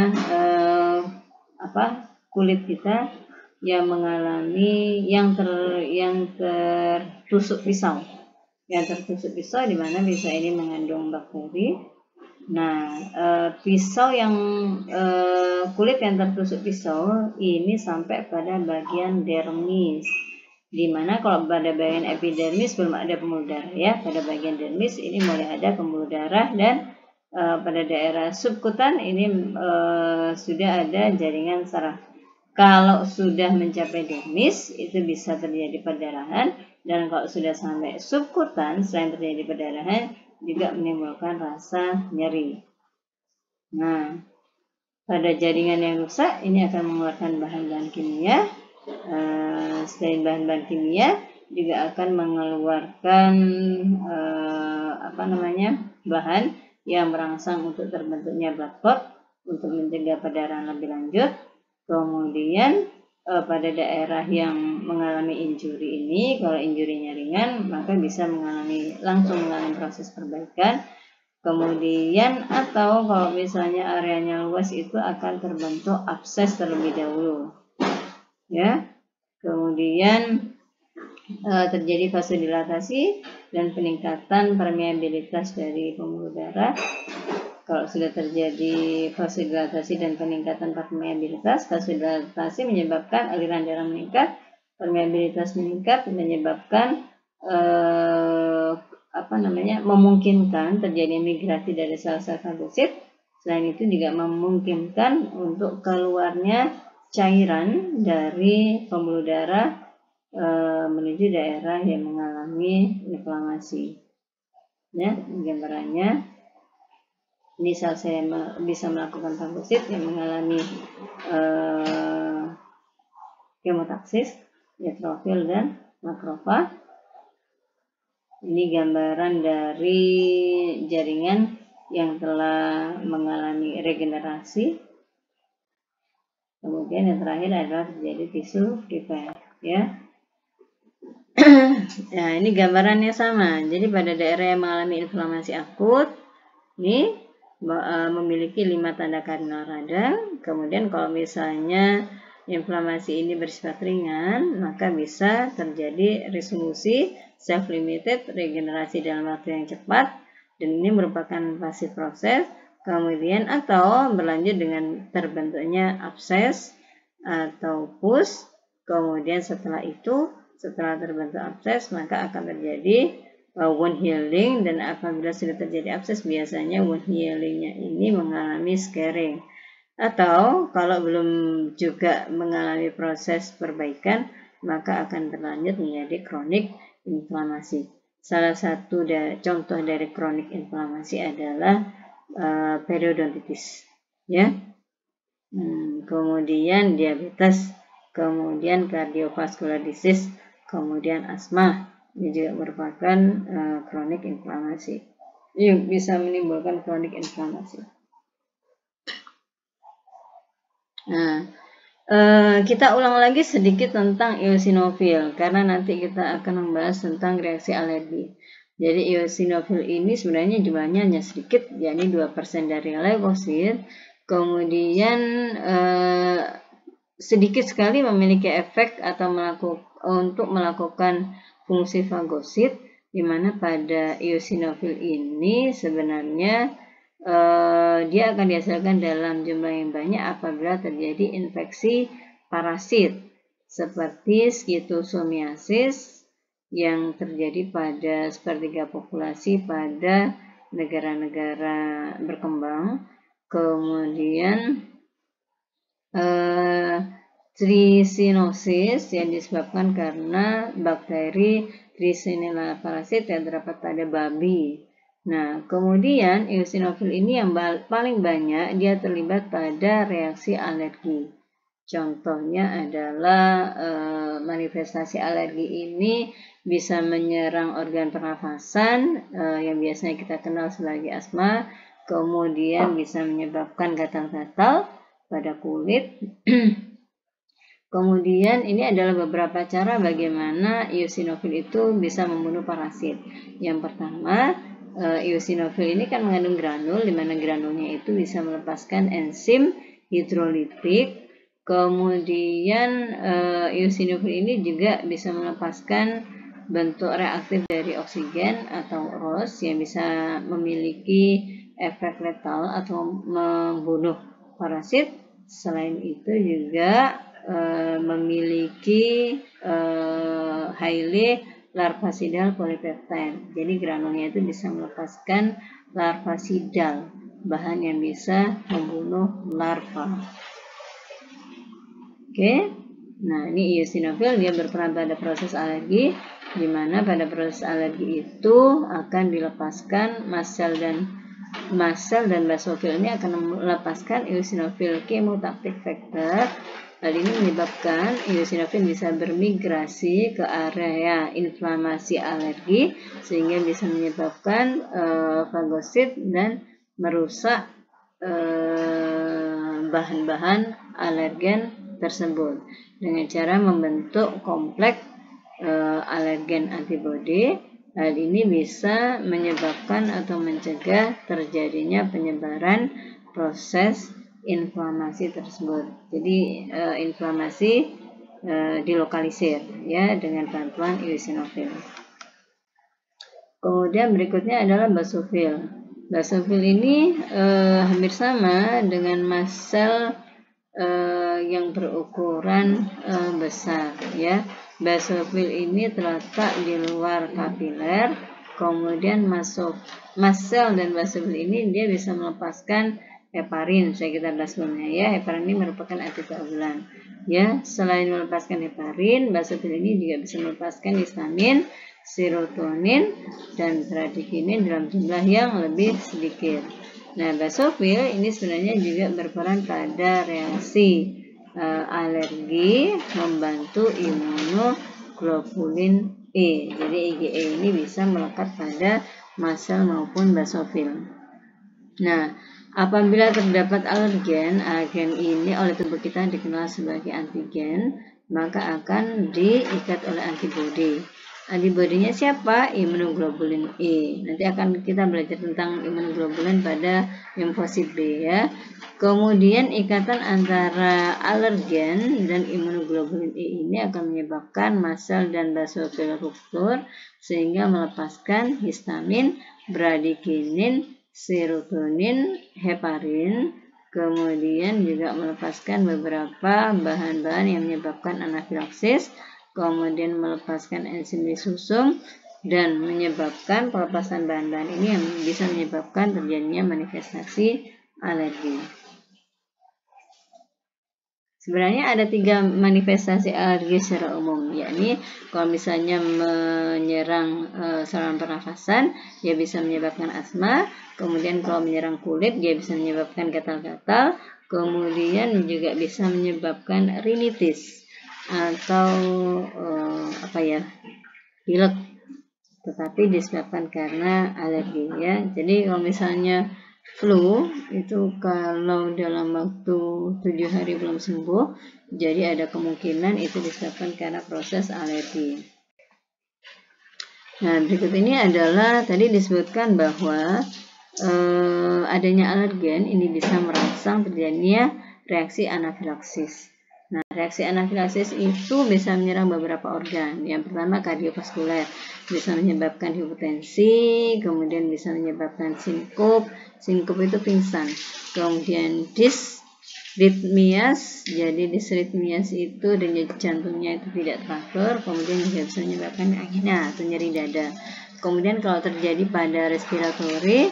kulit kita yang mengalami yang tertusuk pisau. Yang tertusuk pisau di mana pisau ini mengandung bakteri. Nah, pisau yang kulit yang tertusuk pisau ini sampai pada bagian dermis. Di mana kalau pada bagian epidermis belum ada pembuluh darah ya. Pada bagian dermis ini mulai ada pembuluh darah dan pada daerah subkutan ini sudah ada jaringan saraf. Kalau sudah mencapai dermis, itu bisa terjadi perdarahan, dan kalau sudah sampai subkutan, selain terjadi perdarahan, juga menimbulkan rasa nyeri. Nah, pada jaringan yang rusak, ini akan mengeluarkan bahan-bahan kimia. Selain bahan-bahan kimia, juga akan mengeluarkan bahan yang merangsang untuk terbentuknya blood clot untuk mencegah perdarahan lebih lanjut. Kemudian pada daerah yang mengalami injuri ini, kalau injurinya ringan, maka bisa langsung mengalami proses perbaikan. Kemudian atau kalau misalnya areanya luas itu akan terbentuk abses terlebih dahulu. Ya. Kemudian terjadi vasodilatasi dan peningkatan permeabilitas dari pembuluh darah. Kalau sudah terjadi vasodilatasi dan peningkatan permeabilitas, vasodilatasi menyebabkan aliran darah meningkat, permeabilitas meningkat menyebabkan memungkinkan terjadi migrasi dari sel-sel fagosit. Selain itu juga memungkinkan untuk keluarnya cairan dari pembuluh darah menuju daerah yang mengalami inflamasi. Ya, gambarannya. Ini sel-sel yang bisa melakukan fagosit yang mengalami kemotaksis, neutrofil dan makrofag. Ini gambaran dari jaringan yang telah mengalami regenerasi. Kemudian yang terakhir adalah terjadi tisu repair. Ya. Nah, ini gambarannya sama. Jadi pada daerah yang mengalami inflamasi akut, ini memiliki 5 tanda kardinal radang. Kemudian kalau misalnya inflamasi ini bersifat ringan, maka bisa terjadi resolusi self-limited, regenerasi dalam waktu yang cepat, dan ini merupakan fase proses. Kemudian atau berlanjut dengan terbentuknya abses atau pus. Kemudian setelah terbentuk abses, maka akan terjadi wound healing, dan apabila sudah terjadi abses biasanya wound healingnya ini mengalami scarring, atau kalau belum juga mengalami proses perbaikan maka akan berlanjut menjadi kronik inflamasi. Salah satu contoh dari kronik inflamasi adalah periodontitis, ya. Kemudian diabetes, kemudian cardiovascular disease, kemudian asma. Ini juga merupakan kronik inflamasi. Ini bisa menimbulkan kronik inflamasi. Nah, kita ulang lagi sedikit tentang eosinofil karena nanti kita akan membahas tentang reaksi alergi. Jadi eosinofil ini sebenarnya jumlahnya hanya sedikit, yakni 2% dari leukosit. Kemudian sedikit sekali memiliki efek atau untuk melakukan fungsi fagosit, di mana pada eosinofil ini sebenarnya dia akan dihasilkan dalam jumlah yang banyak apabila terjadi infeksi parasit seperti schistosomia yang terjadi pada sepertiga populasi pada negara-negara berkembang. Kemudian trisinosis yang disebabkan karena bakteri Trichinella parasit yang terdapat pada babi. Nah, kemudian eosinofil ini yang paling banyak dia terlibat pada reaksi alergi. Contohnya adalah manifestasi alergi ini bisa menyerang organ pernafasan yang biasanya kita kenal sebagai asma, kemudian bisa menyebabkan gatal-gatal pada kulit. Kemudian ini adalah beberapa cara bagaimana eosinofil itu bisa membunuh parasit. Yang pertama, eosinofil ini kan mengandung granul, di mana granulnya itu bisa melepaskan enzim hidrolitik. Kemudian eosinofil ini juga bisa melepaskan bentuk reaktif dari oksigen atau ROS yang bisa memiliki efek letal atau membunuh parasit. Selain itu juga memiliki highly larvacidal polypeptide. Jadi granulnya itu bisa melepaskan larvacidal, bahan yang bisa membunuh larva. Oke. Nah, ini eosinofil dia berperan pada proses alergi, di mana pada proses alergi itu akan dilepaskan mast cell dan basofil ini akan melepaskan eosinofil chemotactic factor. Hal ini menyebabkan eosinofil bisa bermigrasi ke area inflamasi alergi sehingga bisa menyebabkan fagosit dan merusak bahan-bahan alergen tersebut dengan cara membentuk kompleks alergen antibodi. Hal ini bisa menyebabkan atau mencegah terjadinya penyebaran proses inflamasi tersebut. Jadi inflamasi dilokalisir ya dengan bantuan eosinofil. Kemudian berikutnya adalah basofil. Basofil ini hampir sama dengan mast cell yang berukuran besar ya. Basofil ini terletak di luar kapiler. Kemudian mast cell dan basofil ini dia bisa melepaskan heparin. Saya kita bahas sebelumnya ya. Heparin ini merupakan antikoagulan. Ya, selain melepaskan heparin, basofil ini juga bisa melepaskan histamin, serotonin, dan bradikinin dalam jumlah yang lebih sedikit. Nah, basofil ini sebenarnya juga berperan pada reaksi alergi, membantu imunoglobulin E. Jadi IgE ini bisa melekat pada mast cell maupun basofil. Nah, apabila terdapat alergen ini oleh tubuh kita dikenal sebagai antigen, maka akan diikat oleh antibodi. Antibodinya siapa? Imunoglobulin E. Nanti akan kita belajar tentang imunoglobulin pada limfosit B ya. Kemudian ikatan antara alergen dan imunoglobulin E ini akan menyebabkan mast cell dan basofil ruptur sehingga melepaskan histamin, bradikinin, serotonin, heparin, kemudian juga melepaskan beberapa bahan-bahan yang menyebabkan anafilaksis, kemudian melepaskan enzim lisusum dan menyebabkan pelepasan bahan-bahan ini yang bisa menyebabkan terjadinya manifestasi alergi. Sebenarnya ada 3 manifestasi alergi secara umum, yakni kalau misalnya menyerang saluran pernafasan, dia bisa menyebabkan asma, kemudian kalau menyerang kulit, dia bisa menyebabkan gatal-gatal, kemudian juga bisa menyebabkan rinitis atau pilek, tetapi disebabkan karena alergi ya. Jadi kalau misalnya flu itu kalau dalam waktu 7 hari belum sembuh, jadi ada kemungkinan itu disebabkan karena proses alergi. Nah, berikut ini adalah tadi disebutkan bahwa adanya alergen ini bisa merangsang terjadinya reaksi anafilaksis. Nah, reaksi anafilaksis itu bisa menyerang beberapa organ. Yang pertama kardiovaskuler, bisa menyebabkan hipertensi, kemudian bisa menyebabkan sinkop itu pingsan. Kemudian Ritmias, jadi disritmias itu denyut jantungnya itu tidak teratur, kemudian juga bisa menyebabkan angina atau nyeri dada. Kemudian kalau terjadi pada respiratori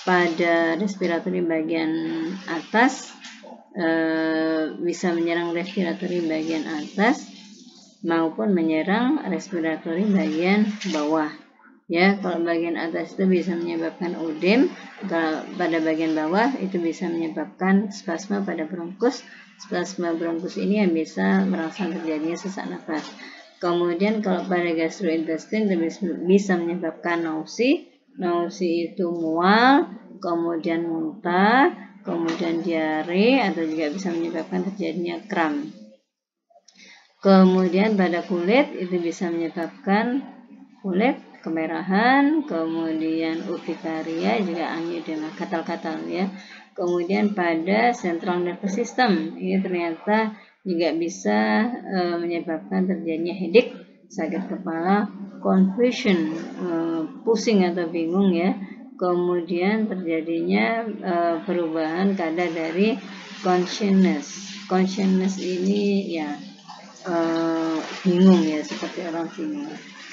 bagian atas, bisa menyerang respiratori bagian atas maupun menyerang respiratori bagian bawah. Ya, kalau bagian atas itu bisa menyebabkan udem, kalau pada bagian bawah itu bisa menyebabkan spasme pada bronkus. Spasme bronkus ini yang bisa merangsang terjadinya sesak nafas. Kemudian kalau pada gastrointestin bisa menyebabkan nausi itu mual, kemudian muntah, kemudian diare, atau juga bisa menyebabkan terjadinya kram. Kemudian pada kulit itu bisa menyebabkan kulit kemerahan, kemudian urtikaria, juga angioedema, katal-katal ya. Kemudian pada central nervous system ini ternyata juga bisa menyebabkan terjadinya headache, sakit kepala, confusion, pusing atau bingung ya. Kemudian terjadinya perubahan kadar dari consciousness ini ya bingung ya, seperti orang bingung.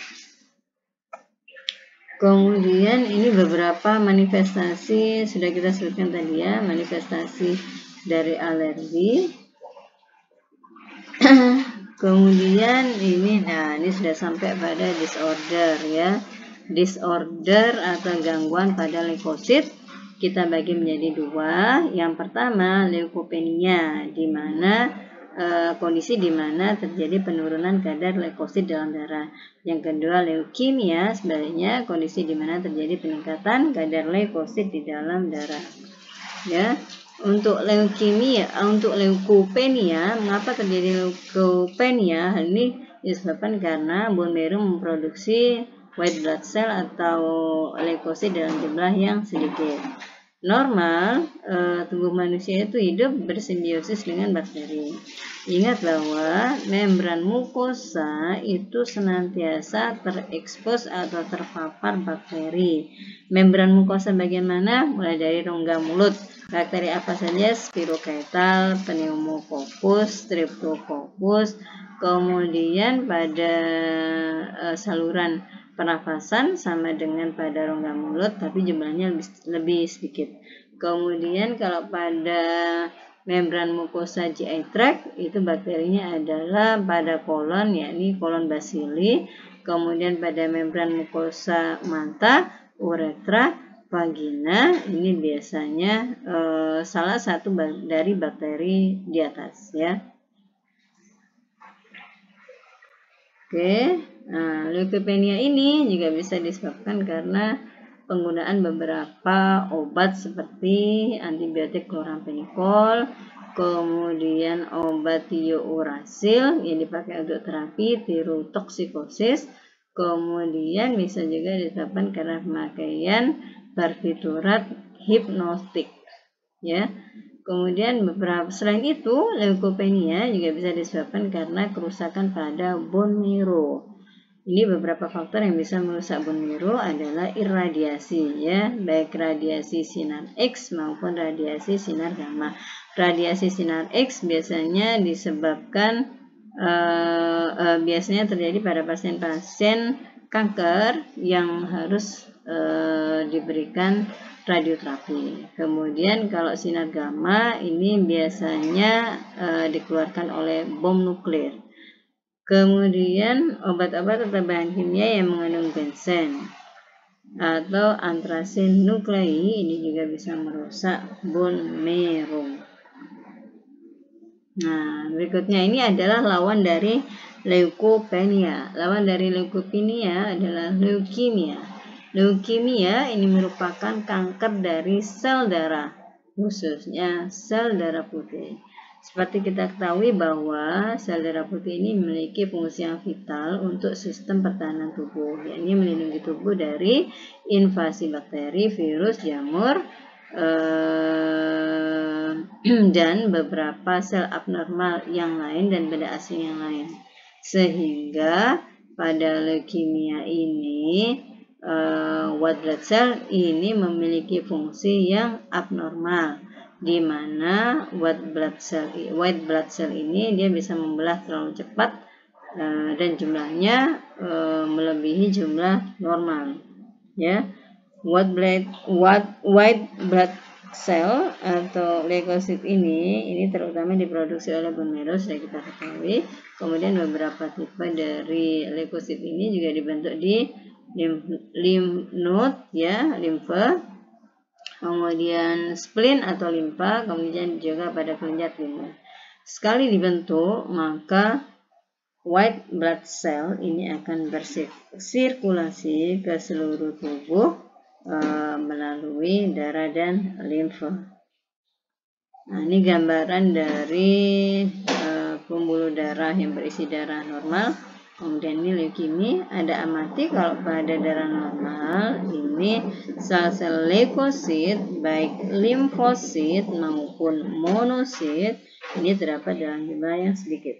Kemudian ini beberapa manifestasi sudah kita sebutkan tadi ya, manifestasi dari alergi. Kemudian ini sudah sampai pada disorder ya. Disorder atau gangguan pada leukosit kita bagi menjadi dua. Yang pertama leukopenia, di mana kondisi di mana terjadi penurunan kadar leukosit dalam darah. Yang kedua leukemia, sebaliknya kondisi di mana terjadi peningkatan kadar leukosit di dalam darah. Ya, untuk leukopenia, mengapa terjadi leukopenia? Hal ini disebabkan karena bone marrow memproduksi white blood cell atau leukosit dalam jumlah yang sedikit. Normal, tubuh manusia itu hidup bersimbiosis dengan bakteri. Ingat bahwa membran mukosa itu senantiasa terekspos atau terpapar bakteri. Membran mukosa bagian mana? Mulai dari rongga mulut. Bakteri apa saja? Spirochetal, Pneumococcus, Streptococcus. Kemudian pada saluran pernafasan sama dengan pada rongga mulut, tapi jumlahnya lebih sedikit. Kemudian kalau pada membran mukosa GI tract itu bakterinya adalah pada kolon, yakni kolon bacilli. Kemudian pada membran mukosa manta, uretra, vagina, ini biasanya salah satu dari bakteri di atas ya. Oke, leukopenia ini juga bisa disebabkan karena penggunaan beberapa obat seperti antibiotik chloramphenicol, kemudian obat thiouracil yang dipakai untuk terapi tirotoksikosis, kemudian bisa juga disebabkan karena pemakaian barbiturat hipnotik ya. Kemudian selain itu leukopenia juga bisa disebabkan karena kerusakan pada bone marrow. Ini beberapa faktor yang bisa merusak bone marrow adalah irradiasi ya, baik radiasi sinar X maupun radiasi sinar gamma. Radiasi sinar X biasanya disebabkan biasanya terjadi pada pasien-pasien kanker yang harus diberikan radioterapi. Kemudian kalau sinar gamma ini biasanya dikeluarkan oleh bom nuklir. Kemudian obat-obat atau bahan kimia yang mengandung benzen atau antrasin nuklei ini juga bisa merusak bone marrow. Nah, berikutnya ini adalah lawan dari leukopenia. Lawan dari leukopenia adalah leukemia. Leukemia ini merupakan kanker dari sel darah, khususnya sel darah putih. Seperti kita ketahui bahwa sel darah putih ini memiliki fungsi yang vital untuk sistem pertahanan tubuh, yakni melindungi tubuh dari invasi bakteri, virus, jamur, dan beberapa sel abnormal yang lain dan benda asing yang lain. Sehingga pada leukemia ini white blood cell ini memiliki fungsi yang abnormal. di mana white blood cell ini dia bisa membelah terlalu cepat dan jumlahnya melebihi jumlah normal, ya. White blood cell atau leukosit ini terutama diproduksi oleh bone marrow, sudah kita ketahui. Kemudian beberapa tipe dari leukosit ini juga dibentuk di lymph node, ya, limfe, kemudian spleen atau limpa, kemudian juga pada kelenjar timun. Sekali dibentuk, maka white blood cell ini akan bersirkulasi ke seluruh tubuh melalui darah dan limfa. Nah, ini gambaran dari pembuluh darah yang berisi darah normal. Kemudian ini leukemia, ada amati. Kalau pada darah normal ini sel-sel leukosit baik limfosit maupun monosit ini terdapat dalam jumlah yang sedikit,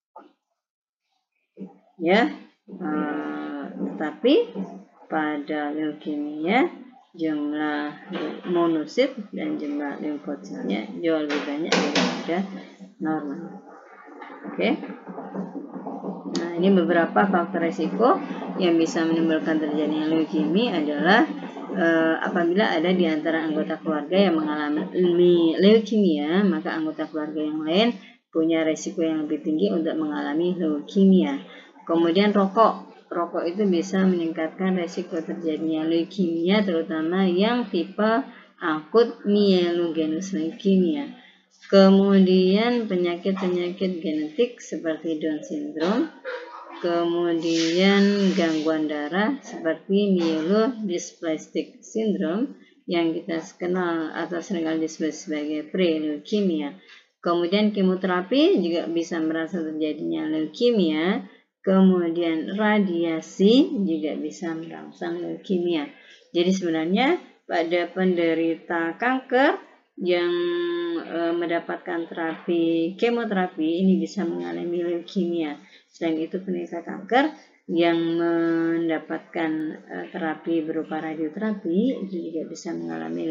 ya. Tetapi pada leukemia jumlah monosit dan jumlah limfositnya jauh lebih banyak daripada normal. Oke. Nah, ini beberapa faktor risiko yang bisa menimbulkan terjadinya leukemia adalah apabila ada di antara anggota keluarga yang mengalami leukemia, maka anggota keluarga yang lain punya risiko yang lebih tinggi untuk mengalami leukemia. Kemudian rokok itu bisa meningkatkan risiko terjadinya leukemia, terutama yang tipe akut myelogenous leukemia. Kemudian penyakit-penyakit genetik seperti Down syndrome, kemudian gangguan darah seperti myelodysplastic syndrome yang kita kenal atau seringkali disebut sebagai pre-leukemia. Kemudian kemoterapi juga bisa merangsang terjadinya leukemia. Kemudian radiasi juga bisa merangsang leukemia. Jadi sebenarnya pada penderita kanker yang mendapatkan kemoterapi ini bisa mengalami leukemia. Selain itu penderita kanker yang mendapatkan terapi berupa radioterapi itu juga bisa mengalami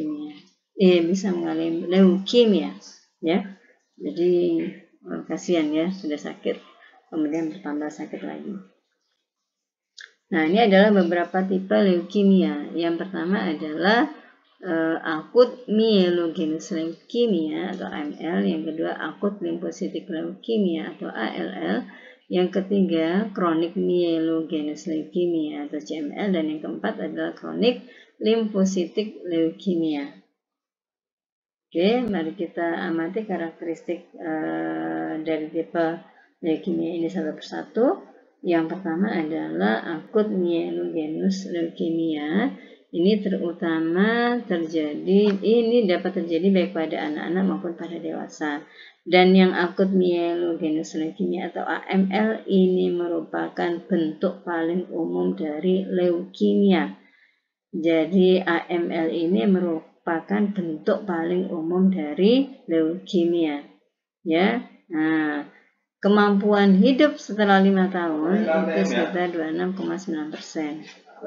leukemia, ya. Jadi kasihan, ya, sudah sakit kemudian bertambah sakit lagi. Nah, ini adalah beberapa tipe leukemia. Yang pertama adalah akut myelogenous leukemia atau AML, yang kedua akut lymphocytic leukemia atau ALL, yang ketiga chronic myelogenous leukemia atau CML, dan yang keempat adalah chronic lymphocytic leukemia. Oke, mari kita amati karakteristik dari tipe leukemia ini satu persatu. Yang pertama adalah akut myelogenous leukemia. Ini dapat terjadi baik pada anak-anak maupun pada dewasa. Dan yang akut myelogenous leukemia atau AML ini merupakan bentuk paling umum dari leukemia. Jadi AML ini merupakan bentuk paling umum dari leukemia, ya. Nah, kemampuan hidup setelah 5 tahun itu sekitar 26,9%.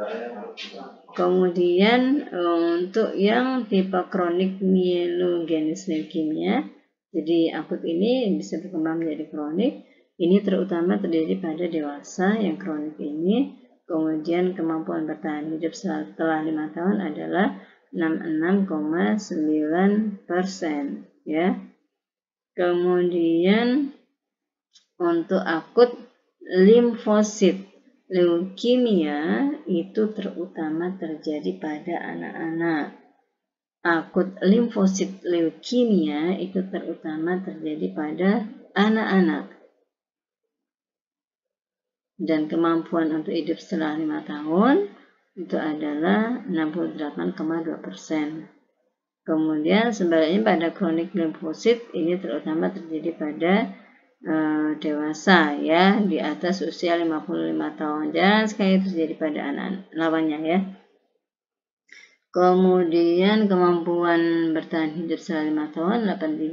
Kemudian untuk yang tipe kronik myelogenous leukemia, jadi akut ini bisa berkembang menjadi kronik. Ini terutama terjadi pada dewasa yang kronik ini. Kemudian kemampuan bertahan hidup setelah 5 tahun adalah 66,9%, ya. Kemudian untuk akut limfosit leukemia itu terutama terjadi pada anak-anak. Akut limfosit leukemia itu terutama terjadi pada anak-anak. Dan kemampuan untuk hidup setelah 5 tahun itu adalah 68,2%. Kemudian sebaliknya pada kronik limfosit ini terutama terjadi pada dewasa, ya, di atas usia 55 tahun. Dan sekali terjadi pada anak lawannya, ya. Kemudian kemampuan bertahan hidup setelah 5 tahun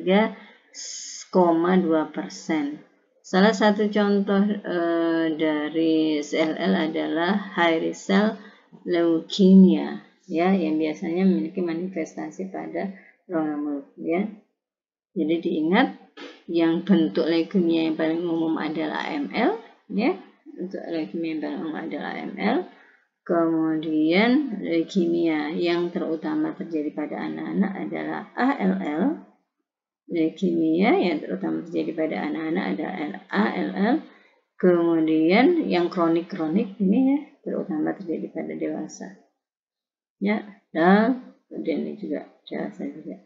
83,2%. Salah satu contoh dari CLL adalah high risk cell leukemia, ya, yang biasanya memiliki manifestasi pada ya. Jadi diingat yang bentuk leukemia yang paling umum adalah AML, ya. Untuk leukemia yang paling umum adalah AML. Kemudian leukemia yang terutama terjadi pada anak-anak adalah ALL. Leukemia yang terutama terjadi pada anak-anak adalah ALL. Kemudian yang kronik-kronik ini ya terutama terjadi pada dewasa. Ya, dan kemudian ini juga dewasa juga.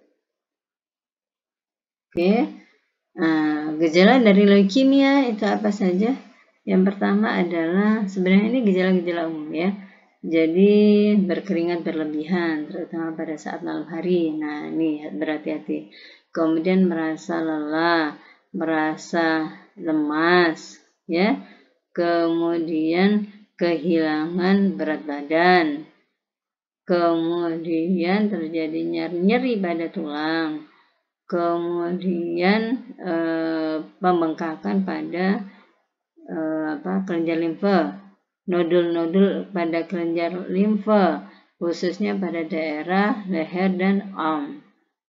Oke. Gejala dari leukemia itu apa saja? Yang pertama adalah sebenarnya ini gejala-gejala umum ya. Jadi berkeringat berlebihan, terutama pada saat malam hari. Nah, ini berhati-hati. Kemudian merasa lelah, merasa lemas, ya. Kemudian kehilangan berat badan. Kemudian terjadi nyeri pada tulang. Kemudian pembengkakan pada kelenjar limfa. Nodul-nodul pada kelenjar limfa, khususnya pada daerah leher dan arm.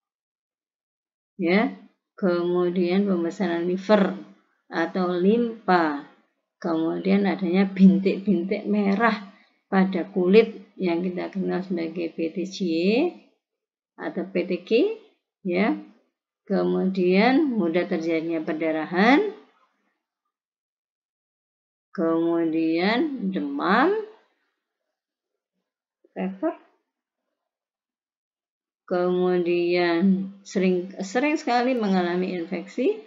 Ya, kemudian pembesaran liver atau limpa. Kemudian adanya bintik-bintik merah pada kulit yang kita kenal sebagai PTC atau PTK, ya. Kemudian mudah terjadinya perdarahan. Kemudian demam, fever, kemudian sering sekali mengalami infeksi,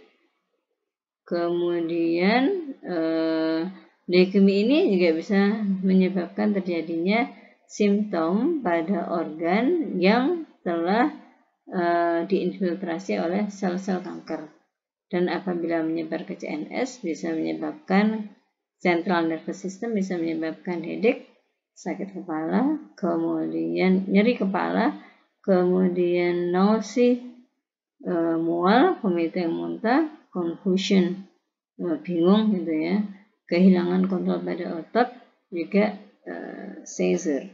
kemudian leukemia ini juga bisa menyebabkan terjadinya simptom pada organ yang telah diinfiltrasi oleh sel-sel kanker, dan apabila menyebar ke CNS bisa menyebabkan central nervous system, bisa menyebabkan headache, sakit kepala, kemudian nyeri kepala, kemudian nausea, mual, vomiting, muntah, confusion, bingung gitu ya, kehilangan kontrol pada otot, juga seizure.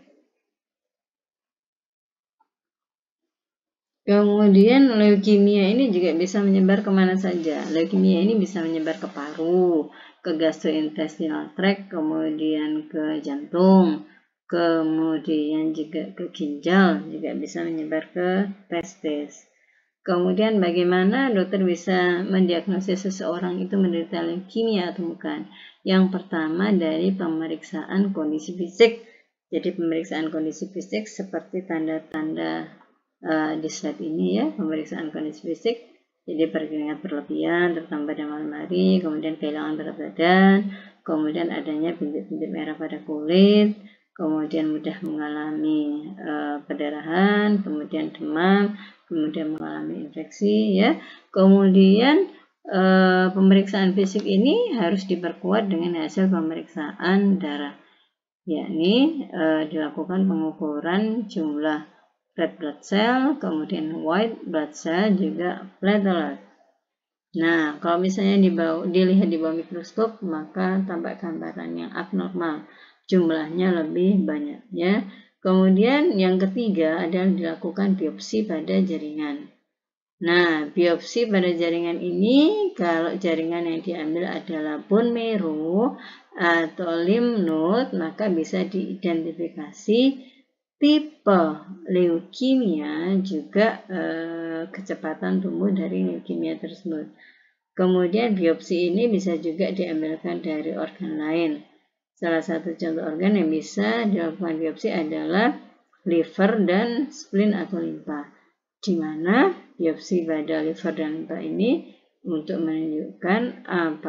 Kemudian leukemia ini juga bisa menyebar kemana saja. Leukemia ini bisa menyebar ke paru, ke gastrointestinal tract, kemudian ke jantung, kemudian juga ke ginjal, juga bisa menyebar ke testis. Kemudian bagaimana dokter bisa mendiagnosis seseorang itu menderita leukemia atau bukan? Yang pertama dari pemeriksaan kondisi fisik. Jadi pemeriksaan kondisi fisik seperti tanda-tanda di slide ini ya, pemeriksaan kondisi fisik. Jadi berkeringat berlebihan terutama pada malam hari, kemudian kehilangan berat badan, kemudian adanya bintik-bintik merah pada kulit, kemudian mudah mengalami perdarahan, kemudian demam, kemudian mengalami infeksi ya. Kemudian pemeriksaan fisik ini harus diperkuat dengan hasil pemeriksaan darah, yakni dilakukan pengukuran jumlah red blood cell, kemudian white blood cell, juga platelet. Nah, kalau misalnya dilihat di bawah mikroskop, maka tampak gambaran yang abnormal, jumlahnya lebih banyak ya. Kemudian yang ketiga adalah dilakukan biopsi pada jaringan. Nah, biopsi pada jaringan ini, kalau jaringan yang diambil adalah bone marrow atau lymph node, maka bisa diidentifikasi tipe leukemia, juga kecepatan tumbuh dari leukemia tersebut. Kemudian biopsi ini bisa juga diambilkan dari organ lain. Salah satu contoh organ yang bisa dilakukan biopsi adalah liver dan spleen atau limpa, di mana biopsi pada liver dan limpa ini untuk menunjukkan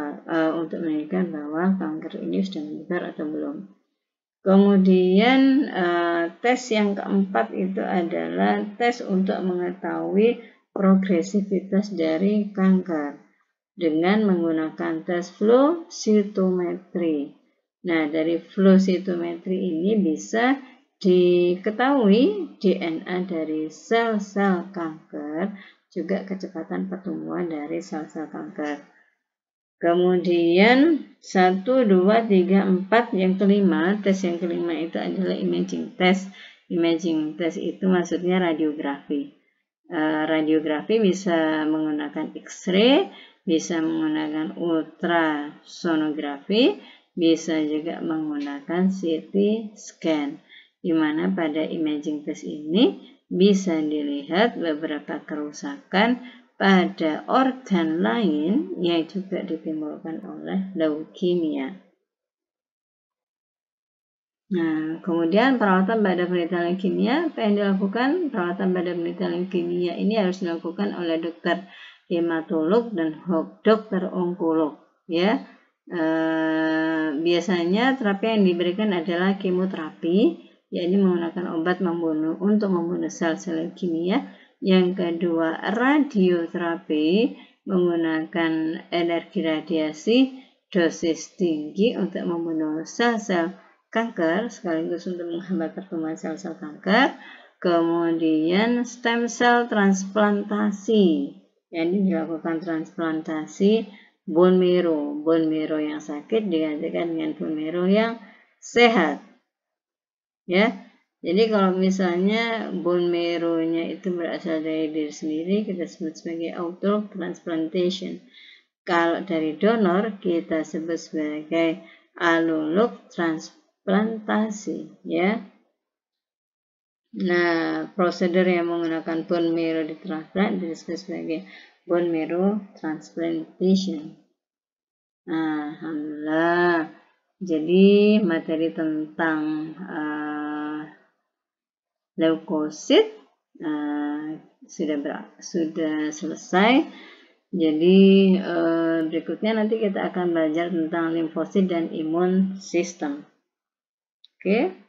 bahwa kanker ini sudah menyebar atau belum. Kemudian tes yang keempat itu adalah tes untuk mengetahui progresivitas dari kanker dengan menggunakan tes flow cytometry. Nah, dari flow cytometry ini bisa diketahui DNA dari sel-sel kanker, juga kecepatan pertumbuhan dari sel-sel kanker. Kemudian 1, 2, 3, 4, yang kelima, tes yang kelima itu adalah imaging test. Imaging test itu maksudnya radiografi. radiografi bisa menggunakan X-ray, bisa menggunakan ultrasonografi, bisa juga menggunakan CT scan, di mana pada imaging test ini bisa dilihat beberapa kerusakan pada organ lain yang juga ditimbulkan oleh leukemia. Nah, kemudian perawatan pada penderita leukemia, apa yang dilakukan? Perawatan pada penderita leukemia ini harus dilakukan oleh dokter hematolog dan dokter onkolog, ya. Biasanya terapi yang diberikan adalah kemoterapi, yakni menggunakan obat untuk membunuh sel-sel leukemia. Yang kedua, radioterapi menggunakan energi radiasi dosis tinggi untuk membunuh sel-sel kanker sekaligus untuk menghambat pertumbuhan sel-sel kanker. Kemudian stem cell transplantasi, yakni dilakukan transplantasi bone marrow yang sakit digantikan dengan bone marrow yang sehat, ya. Jadi kalau misalnya bone marrow-nya itu berasal dari diri sendiri, kita sebut sebagai auto transplantation. Kalau dari donor, kita sebut sebagai allolog transplantasi, ya. Nah, prosedur yang menggunakan bone marrow ditransplant disebut sebagai bone marrow transplantation. Alhamdulillah. Jadi materi tentang leukosit sudah selesai. Jadi berikutnya nanti kita akan belajar tentang limfosit dan imun sistem. Oke.